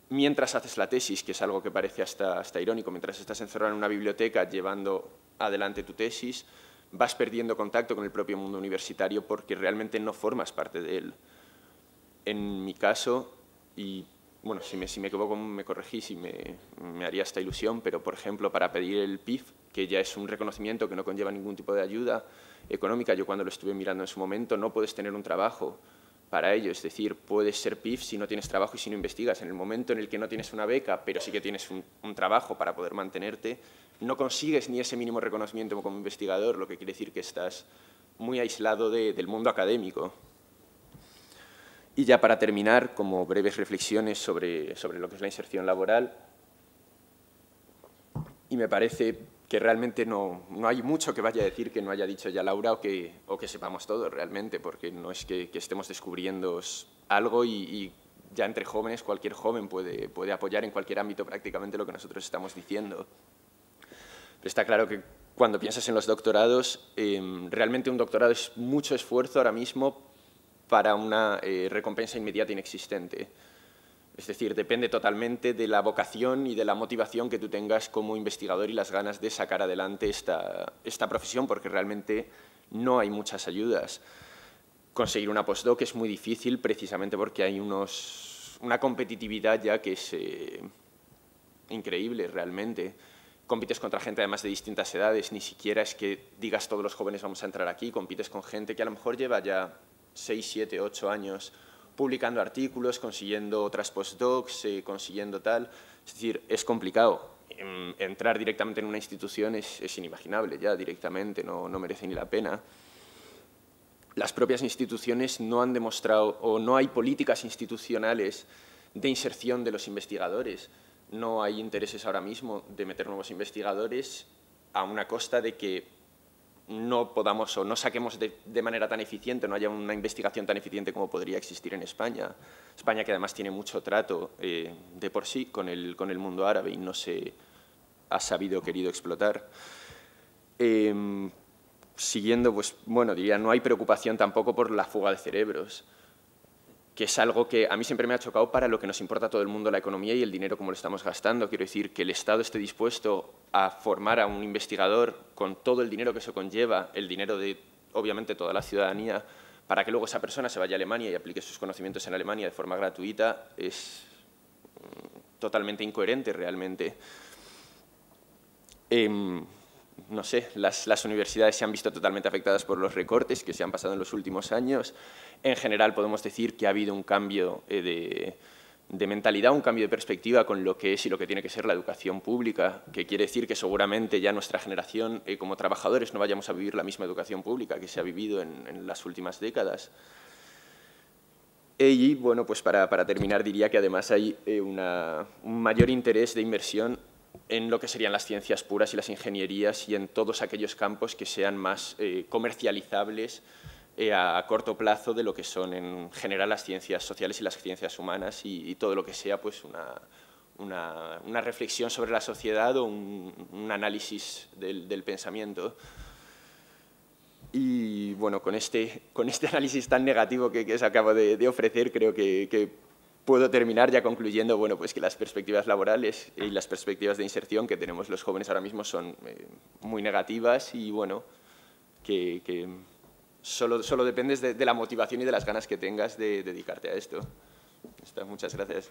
mientras haces la tesis, que es algo que parece hasta irónico, mientras estás encerrado en una biblioteca llevando adelante tu tesis, vas perdiendo contacto con el propio mundo universitario porque realmente no formas parte de él. En mi caso, y bueno, si me equivoco me corregís y me haría esta ilusión, pero por ejemplo para pedir el PIF, que ya es un reconocimiento que no conlleva ningún tipo de ayuda económica, yo cuando lo estuve mirando en su momento, no puedes tener un trabajo para ello, es decir, puedes ser PIF si no tienes trabajo y si no investigas. En el momento en el que no tienes una beca, pero sí que tienes un trabajo para poder mantenerte, no consigues ni ese mínimo reconocimiento como investigador, lo que quiere decir que estás muy aislado del mundo académico. Y ya para terminar, como breves reflexiones sobre lo que es la inserción laboral, y me parece que realmente no hay mucho que vaya a decir que no haya dicho ya Laura o que sepamos todos realmente, porque no es que estemos descubriendo algo y ya entre jóvenes cualquier joven puede apoyar en cualquier ámbito prácticamente lo que nosotros estamos diciendo. Pero está claro que cuando piensas en los doctorados, realmente un doctorado es mucho esfuerzo ahora mismo para una recompensa inmediata inexistente. Es decir, depende totalmente de la vocación y de la motivación que tú tengas como investigador y las ganas de sacar adelante esta profesión, porque realmente no hay muchas ayudas. Conseguir una postdoc es muy difícil precisamente porque hay una competitividad ya que es increíble realmente. Compites contra gente además de distintas edades, ni siquiera es que digas todos los jóvenes vamos a entrar aquí, compites con gente que a lo mejor lleva ya 6, 7, 8 años publicando artículos, consiguiendo otras postdocs, consiguiendo tal. Es decir, es complicado. Entrar directamente en una institución es inimaginable ya directamente, no merece ni la pena. Las propias instituciones no han demostrado o no hay políticas institucionales de inserción de los investigadores. No hay intereses ahora mismo de meter nuevos investigadores a una costa de que no podamos o no saquemos de manera tan eficiente, no haya una investigación tan eficiente como podría existir en España. España que además tiene mucho trato de por sí con el mundo árabe y no se ha sabido o querido explotar. Siguiendo, pues bueno, diría, no hay preocupación tampoco por la fuga de cerebros, que es algo que a mí siempre me ha chocado para lo que nos importa a todo el mundo, la economía y el dinero como lo estamos gastando. Quiero decir, que el Estado esté dispuesto a formar a un investigador con todo el dinero que eso conlleva, el dinero de, obviamente, toda la ciudadanía, para que luego esa persona se vaya a Alemania y aplique sus conocimientos en Alemania de forma gratuita, es totalmente incoherente realmente. No sé, las universidades se han visto totalmente afectadas por los recortes que se han pasado en los últimos años. En general podemos decir que ha habido un cambio de mentalidad, un cambio de perspectiva con lo que es y lo que tiene que ser la educación pública, que quiere decir que seguramente ya nuestra generación como trabajadores no vayamos a vivir la misma educación pública que se ha vivido en las últimas décadas. Y bueno, pues para terminar diría que además hay un mayor interés de inversión en lo que serían las ciencias puras y las ingenierías y en todos aquellos campos que sean más comercializables a corto plazo de lo que son en general las ciencias sociales y las ciencias humanas y todo lo que sea pues una reflexión sobre la sociedad o un análisis del pensamiento. Y bueno, con este análisis tan negativo que os acabo de ofrecer, creo que puedo terminar ya concluyendo bueno, pues que las perspectivas laborales y las perspectivas de inserción que tenemos los jóvenes ahora mismo son muy negativas y bueno, que solo dependes de la motivación y de las ganas que tengas de dedicarte a esto. Muchas gracias.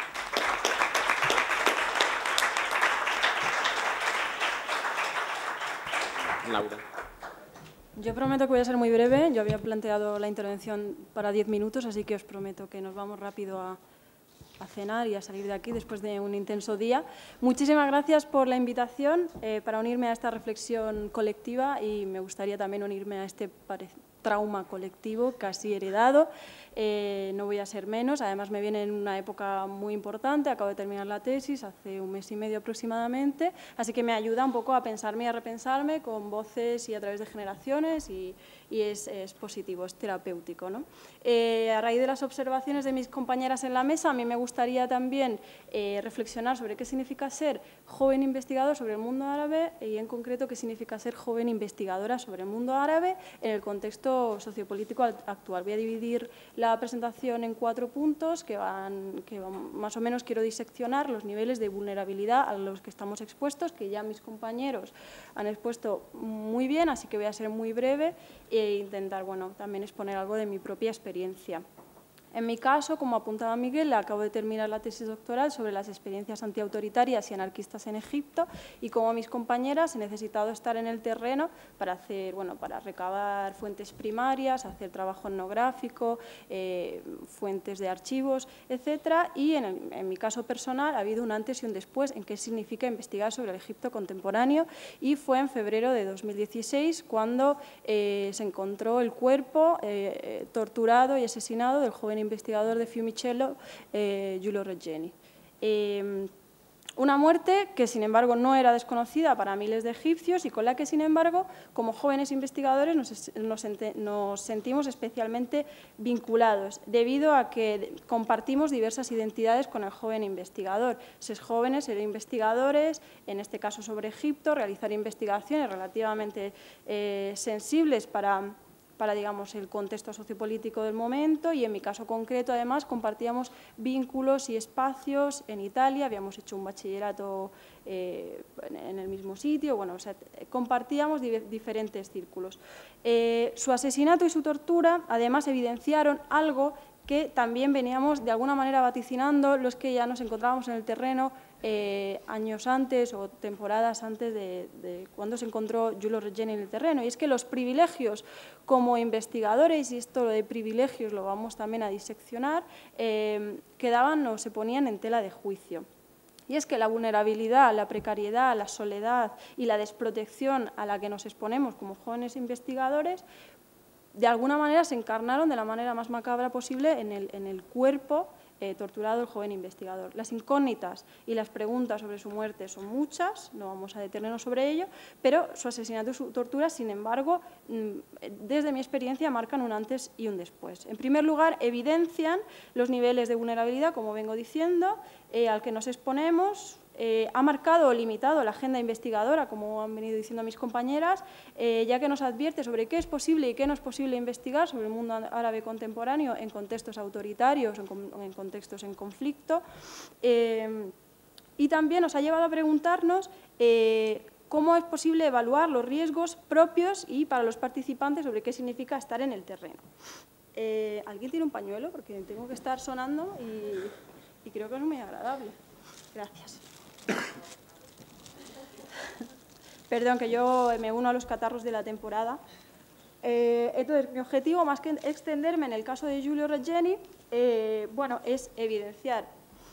Laura. Yo prometo que voy a ser muy breve. Yo había planteado la intervención para 10 minutos, así que os prometo que nos vamos rápido a cenar y a salir de aquí después de un intenso día. Muchísimas gracias por la invitación para unirme a esta reflexión colectiva y me gustaría también unirme a este trauma colectivo casi heredado. No voy a ser menos, además me viene en una época muy importante, acabo de terminar la tesis hace un mes y medio aproximadamente, así que me ayuda un poco a pensarme y a repensarme con voces y a través de generaciones y es positivo, es terapéutico, ¿no? A raíz de las observaciones de mis compañeras en la mesa, a mí me gustaría también reflexionar sobre qué significa ser joven investigador sobre el mundo árabe y en concreto qué significa ser joven investigadora sobre el mundo árabe en el contexto contexto sociopolítico actual. Voy a dividir la presentación en 4 puntos que más o menos quiero diseccionar los niveles de vulnerabilidad a los que estamos expuestos, que ya mis compañeros han expuesto muy bien, así que voy a ser muy breve e intentar, bueno, también exponer algo de mi propia experiencia. En mi caso, como apuntaba Miguel, acabo de terminar la tesis doctoral sobre las experiencias antiautoritarias y anarquistas en Egipto y como mis compañeras he necesitado estar en el terreno para para recabar fuentes primarias, hacer trabajo etnográfico, fuentes de archivos, etcétera. Y en mi caso personal ha habido un antes y un después en qué significa investigar sobre el Egipto contemporáneo y fue en febrero de 2016 cuando se encontró el cuerpo torturado y asesinado del joven investigador de Fiumicino, Giulio Regeni. Una muerte que, sin embargo, no era desconocida para miles de egipcios y con la que, sin embargo, como jóvenes investigadores nos sentimos especialmente vinculados, debido a que compartimos diversas identidades con el joven investigador. Ser jóvenes, ser investigadores, en este caso sobre Egipto, realizar investigaciones relativamente sensibles para digamos, el contexto sociopolítico del momento y en mi caso concreto, además, compartíamos vínculos y espacios en Italia, habíamos hecho un bachillerato en el mismo sitio, bueno, o sea, compartíamos diferentes círculos. Su asesinato y su tortura, además, evidenciaron algo que también veníamos de alguna manera vaticinando los que ya nos encontrábamos en el terreno años antes o temporadas antes de cuando se encontró Giulio Regeni en el terreno. Y es que los privilegios como investigadores, y esto de privilegios lo vamos también a diseccionar, quedaban o se ponían en tela de juicio. Y es que la vulnerabilidad, la precariedad, la soledad y la desprotección a la que nos exponemos como jóvenes investigadores de alguna manera se encarnaron de la manera más macabra posible en el cuerpo torturado del joven investigador. Las incógnitas y las preguntas sobre su muerte son muchas, no vamos a detenernos sobre ello, pero su asesinato y su tortura, sin embargo, desde mi experiencia marcan un antes y un después. En primer lugar, evidencian los niveles de vulnerabilidad, como vengo diciendo, al que nos exponemos. Ha marcado o limitado la agenda investigadora, como han venido diciendo mis compañeras, ya que nos advierte sobre qué es posible y qué no es posible investigar sobre el mundo árabe contemporáneo en contextos autoritarios, en contextos en conflicto. Y también nos ha llevado a preguntarnos cómo es posible evaluar los riesgos propios y para los participantes sobre qué significa estar en el terreno. ¿Alguien tiene un pañuelo? Porque tengo que estar sonando y creo que es muy agradable. Gracias. Perdón, que yo me uno a los catarros de la temporada. Entonces, mi objetivo, más que extenderme en el caso de Giulio Regeni, bueno, es evidenciar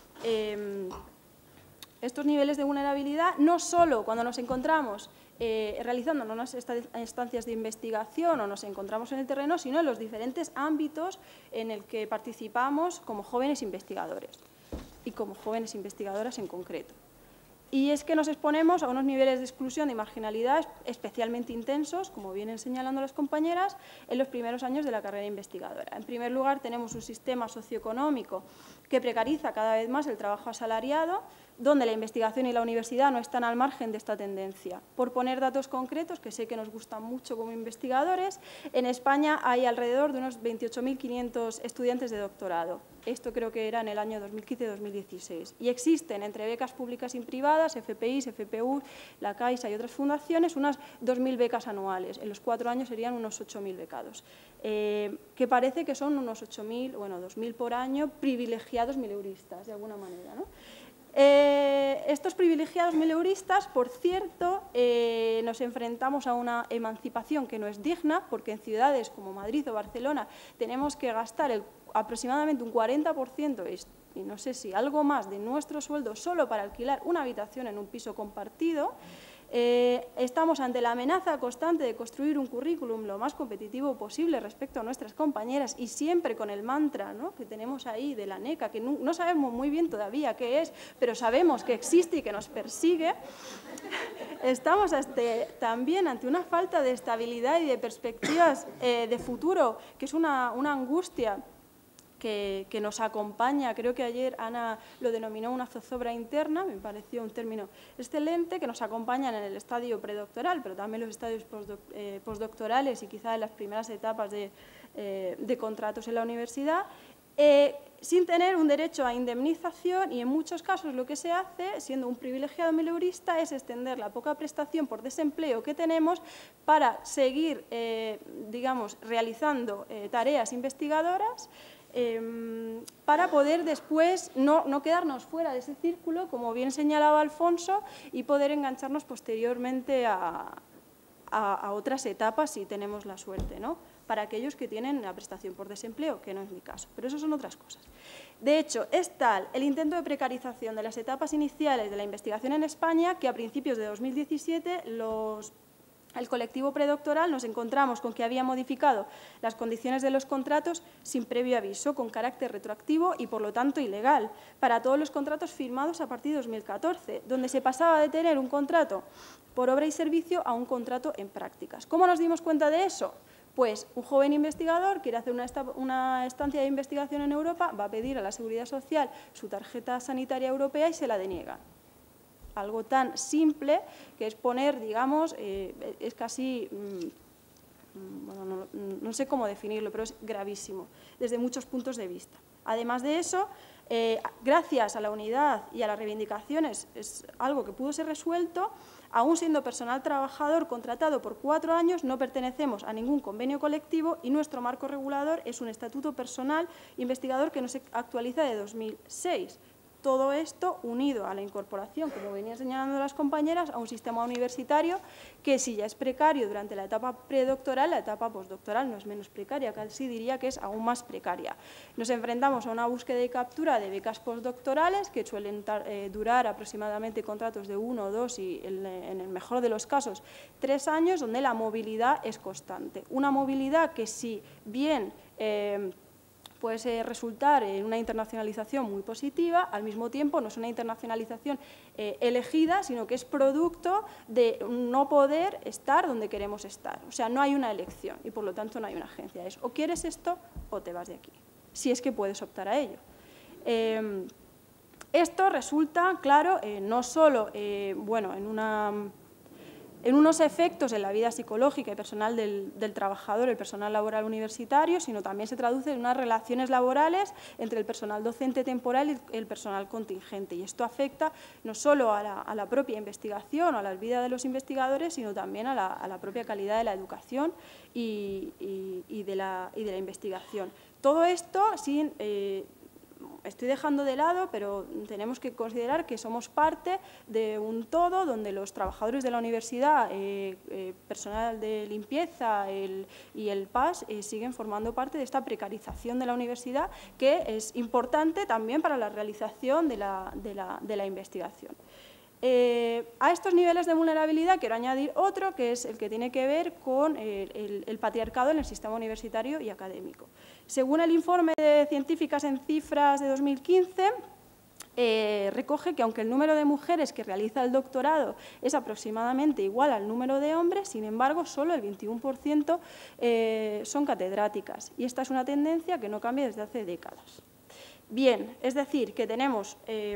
estos niveles de vulnerabilidad, no solo cuando nos encontramos realizando unas estancias de investigación o nos encontramos en el terreno, sino en los diferentes ámbitos en el que participamos como jóvenes investigadores y como jóvenes investigadoras en concreto. Y es que nos exponemos a unos niveles de exclusión y marginalidad especialmente intensos, como vienen señalando las compañeras, en los primeros años de la carrera investigadora. En primer lugar, tenemos un sistema socioeconómico que precariza cada vez más el trabajo asalariado, donde la investigación y la universidad no están al margen de esta tendencia. Por poner datos concretos, que sé que nos gustan mucho como investigadores, en España hay alrededor de unos 28.500 estudiantes de doctorado. Esto creo que era en el año 2015-2016. Y existen entre becas públicas y privadas, FPIs, FPU, la Caixa y otras fundaciones, unas 2.000 becas anuales. En los 4 años serían unos 8.000 becados. Que parece que son unos 8.000, bueno, 2.000 por año, privilegiados mileuristas, de alguna manera, ¿no? Estos privilegiados mileuristas, por cierto, nos enfrentamos a una emancipación que no es digna, porque en ciudades como Madrid o Barcelona tenemos que gastar aproximadamente un 40% y no sé si algo más de nuestro sueldo solo para alquilar una habitación en un piso compartido. Estamos ante la amenaza constante de construir un currículum lo más competitivo posible respecto a nuestras compañeras y siempre con el mantra, ¿no?, que tenemos ahí de la NECA, que no sabemos muy bien todavía qué es, pero sabemos que existe y que nos persigue. Estamos también ante una falta de estabilidad y de perspectivas de futuro, que es una angustia que nos acompaña. Creo que ayer Ana lo denominó una zozobra interna, me pareció un término excelente, que nos acompañan en el estadio predoctoral, pero también los estadios postdoctorales y quizá en las primeras etapas de contratos en la universidad, sin tener un derecho a indemnización, y en muchos casos lo que se hace, siendo un privilegiado mileurista, es extender la poca prestación por desempleo que tenemos para seguir, digamos, realizando tareas investigadoras, para poder después no quedarnos fuera de ese círculo, como bien señalaba Alfonso, y poder engancharnos posteriormente a otras etapas si tenemos la suerte, ¿no? Para aquellos que tienen la prestación por desempleo, que no es mi caso, pero eso son otras cosas. De hecho, es tal el intento de precarización de las etapas iniciales de la investigación en España que a principios de 2017 el colectivo predoctoral nos encontramos con que había modificado las condiciones de los contratos sin previo aviso, con carácter retroactivo y, por lo tanto, ilegal, para todos los contratos firmados a partir de 2014, donde se pasaba de tener un contrato por obra y servicio a un contrato en prácticas. ¿Cómo nos dimos cuenta de eso? Pues un joven investigador quiere hacer una estancia de investigación en Europa, va a pedir a la Seguridad Social su tarjeta sanitaria europea y se la deniegan. Algo tan simple que es poner, digamos, es casi, bueno, no sé cómo definirlo, pero es gravísimo desde muchos puntos de vista. Además de eso, gracias a la unidad y a las reivindicaciones, es algo que pudo ser resuelto. Aún siendo personal trabajador contratado por 4 años, no pertenecemos a ningún convenio colectivo y nuestro marco regulador es un estatuto personal investigador que no se actualiza de 2006. Todo esto unido a la incorporación, como venían señalando las compañeras, a un sistema universitario que, si ya es precario durante la etapa predoctoral, la etapa postdoctoral no es menos precaria, casi diría que es aún más precaria. Nos enfrentamos a una búsqueda y captura de becas postdoctorales que suelen durar aproximadamente contratos de 1 o 2 y, en el mejor de los casos, 3 años, donde la movilidad es constante. Una movilidad que, si bien puede resultar en una internacionalización muy positiva, al mismo tiempo no es una internacionalización elegida, sino que es producto de no poder estar donde queremos estar. O sea, no hay una elección y, por lo tanto, no hay una agencia. Es o quieres esto o te vas de aquí, si es que puedes optar a ello. Esto resulta, claro, no solo bueno, en unos efectos en la vida psicológica y personal del trabajador, el personal laboral universitario, sino también se traduce en unas relaciones laborales entre el personal docente temporal y el personal contingente. Y esto afecta no solo a la propia investigación o a la vida de los investigadores, sino también a la propia calidad de la educación y de la investigación. Todo esto sin... estoy dejando de lado, pero tenemos que considerar que somos parte de un todo donde los trabajadores de la universidad, personal de limpieza y el PAS siguen formando parte de esta precarización de la universidad, que es importante también para la realización de la investigación. A estos niveles de vulnerabilidad quiero añadir otro, que es el que tiene que ver con el patriarcado en el sistema universitario y académico. Según el informe de Científicas en Cifras de 2015, recoge que aunque el número de mujeres que realiza el doctorado es aproximadamente igual al número de hombres, sin embargo, solo el 21% son catedráticas. Y esta es una tendencia que no cambia desde hace décadas. Bien, es decir, que tenemos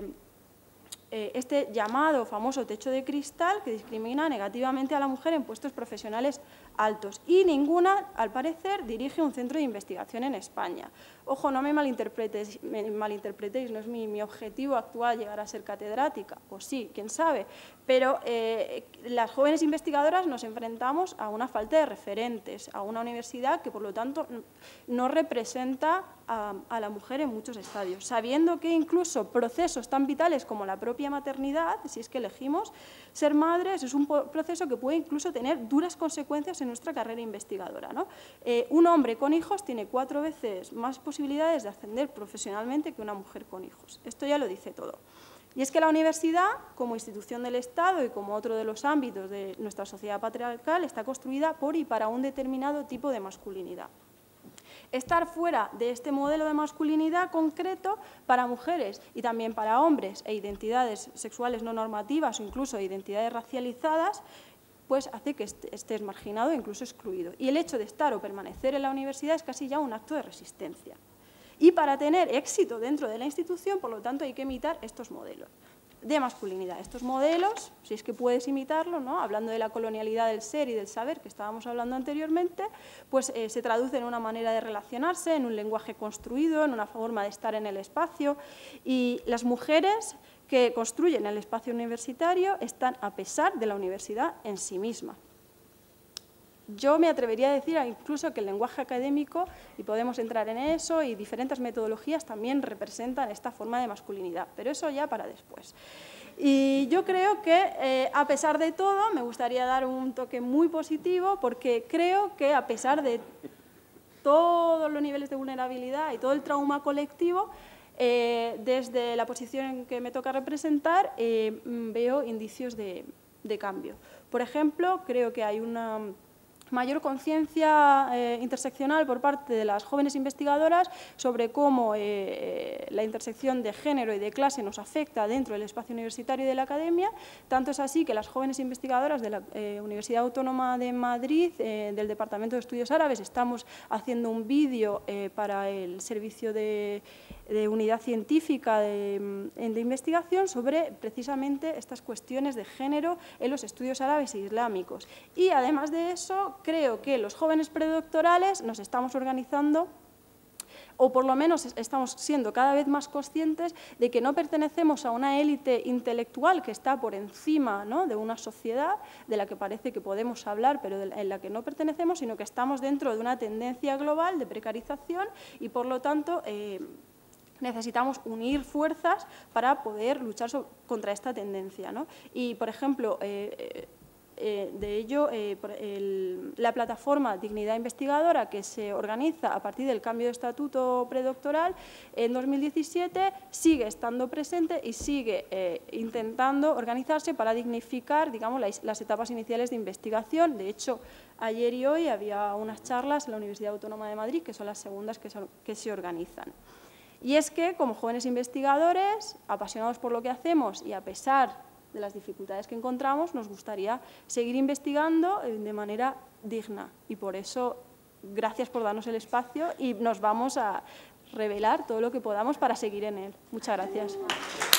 este llamado famoso techo de cristal que discrimina negativamente a la mujer en puestos profesionales altos, y ninguna, al parecer, dirige un centro de investigación en España. Ojo, no me malinterpretéis, no es mi objetivo actual llegar a ser catedrática, o sí, quién sabe, pero las jóvenes investigadoras nos enfrentamos a una falta de referentes, a una universidad que, por lo tanto, no representa a la mujer en muchos estadios, sabiendo que incluso procesos tan vitales como la propia maternidad, si es que elegimos ser madres, es un proceso que puede incluso tener duras consecuencias en nuestra carrera investigadora, ¿no? Un hombre con hijos tiene 4 veces más posibilidades de ascender profesionalmente que una mujer con hijos. Esto ya lo dice todo. Y es que la universidad, como institución del Estado y como otro de los ámbitos de nuestra sociedad patriarcal, está construida por y para un determinado tipo de masculinidad. Estar fuera de este modelo de masculinidad concreto para mujeres y también para hombres e identidades sexuales no normativas o incluso identidades racializadas, pues hace que estés marginado e incluso excluido. Y el hecho de estar o permanecer en la universidad es casi ya un acto de resistencia. Y para tener éxito dentro de la institución, por lo tanto, hay que imitar estos modelos de masculinidad. Estos modelos, si es que puedes imitarlo, ¿no? Hablando de la colonialidad del ser y del saber que estábamos hablando anteriormente, pues se traduce en una manera de relacionarse, en un lenguaje construido, en una forma de estar en el espacio. Y las mujeres que construyen el espacio universitario están a pesar de la universidad en sí misma. Yo me atrevería a decir incluso que el lenguaje académico, y podemos entrar en eso, y diferentes metodologías también representan esta forma de masculinidad, pero eso ya para después. Y yo creo que, a pesar de todo, me gustaría dar un toque muy positivo, porque creo que a pesar de todos los niveles de vulnerabilidad y todo el trauma colectivo, desde la posición en que me toca representar, veo indicios de cambio. Por ejemplo, creo que hay una mayor conciencia interseccional por parte de las jóvenes investigadoras sobre cómo la intersección de género y de clase nos afecta dentro del espacio universitario y de la academia. Tanto es así que las jóvenes investigadoras de la Universidad Autónoma de Madrid, del Departamento de Estudios Árabes, estamos haciendo un vídeo para el servicio de unidad científica de investigación sobre precisamente estas cuestiones de género en los estudios árabes e islámicos. Y además de eso, creo que los jóvenes predoctorales nos estamos organizando, o por lo menos estamos siendo cada vez más conscientes de que no pertenecemos a una élite intelectual que está por encima, ¿no?, de una sociedad de la que parece que podemos hablar, pero en la que no pertenecemos, sino que estamos dentro de una tendencia global de precarización y, por lo tanto, necesitamos unir fuerzas para poder luchar contra esta tendencia, ¿no? Y, por ejemplo, de ello, la plataforma Dignidad Investigadora, que se organiza a partir del cambio de estatuto predoctoral en 2017, sigue estando presente y sigue intentando organizarse para dignificar, digamos, las etapas iniciales de investigación. De hecho, ayer y hoy había unas charlas en la Universidad Autónoma de Madrid, que son las segundas que se organizan. Y es que, como jóvenes investigadores, apasionados por lo que hacemos y a pesar de las dificultades que encontramos, nos gustaría seguir investigando de manera digna. Y por eso, gracias por darnos el espacio y nos vamos a revelar todo lo que podamos para seguir en él. Muchas gracias.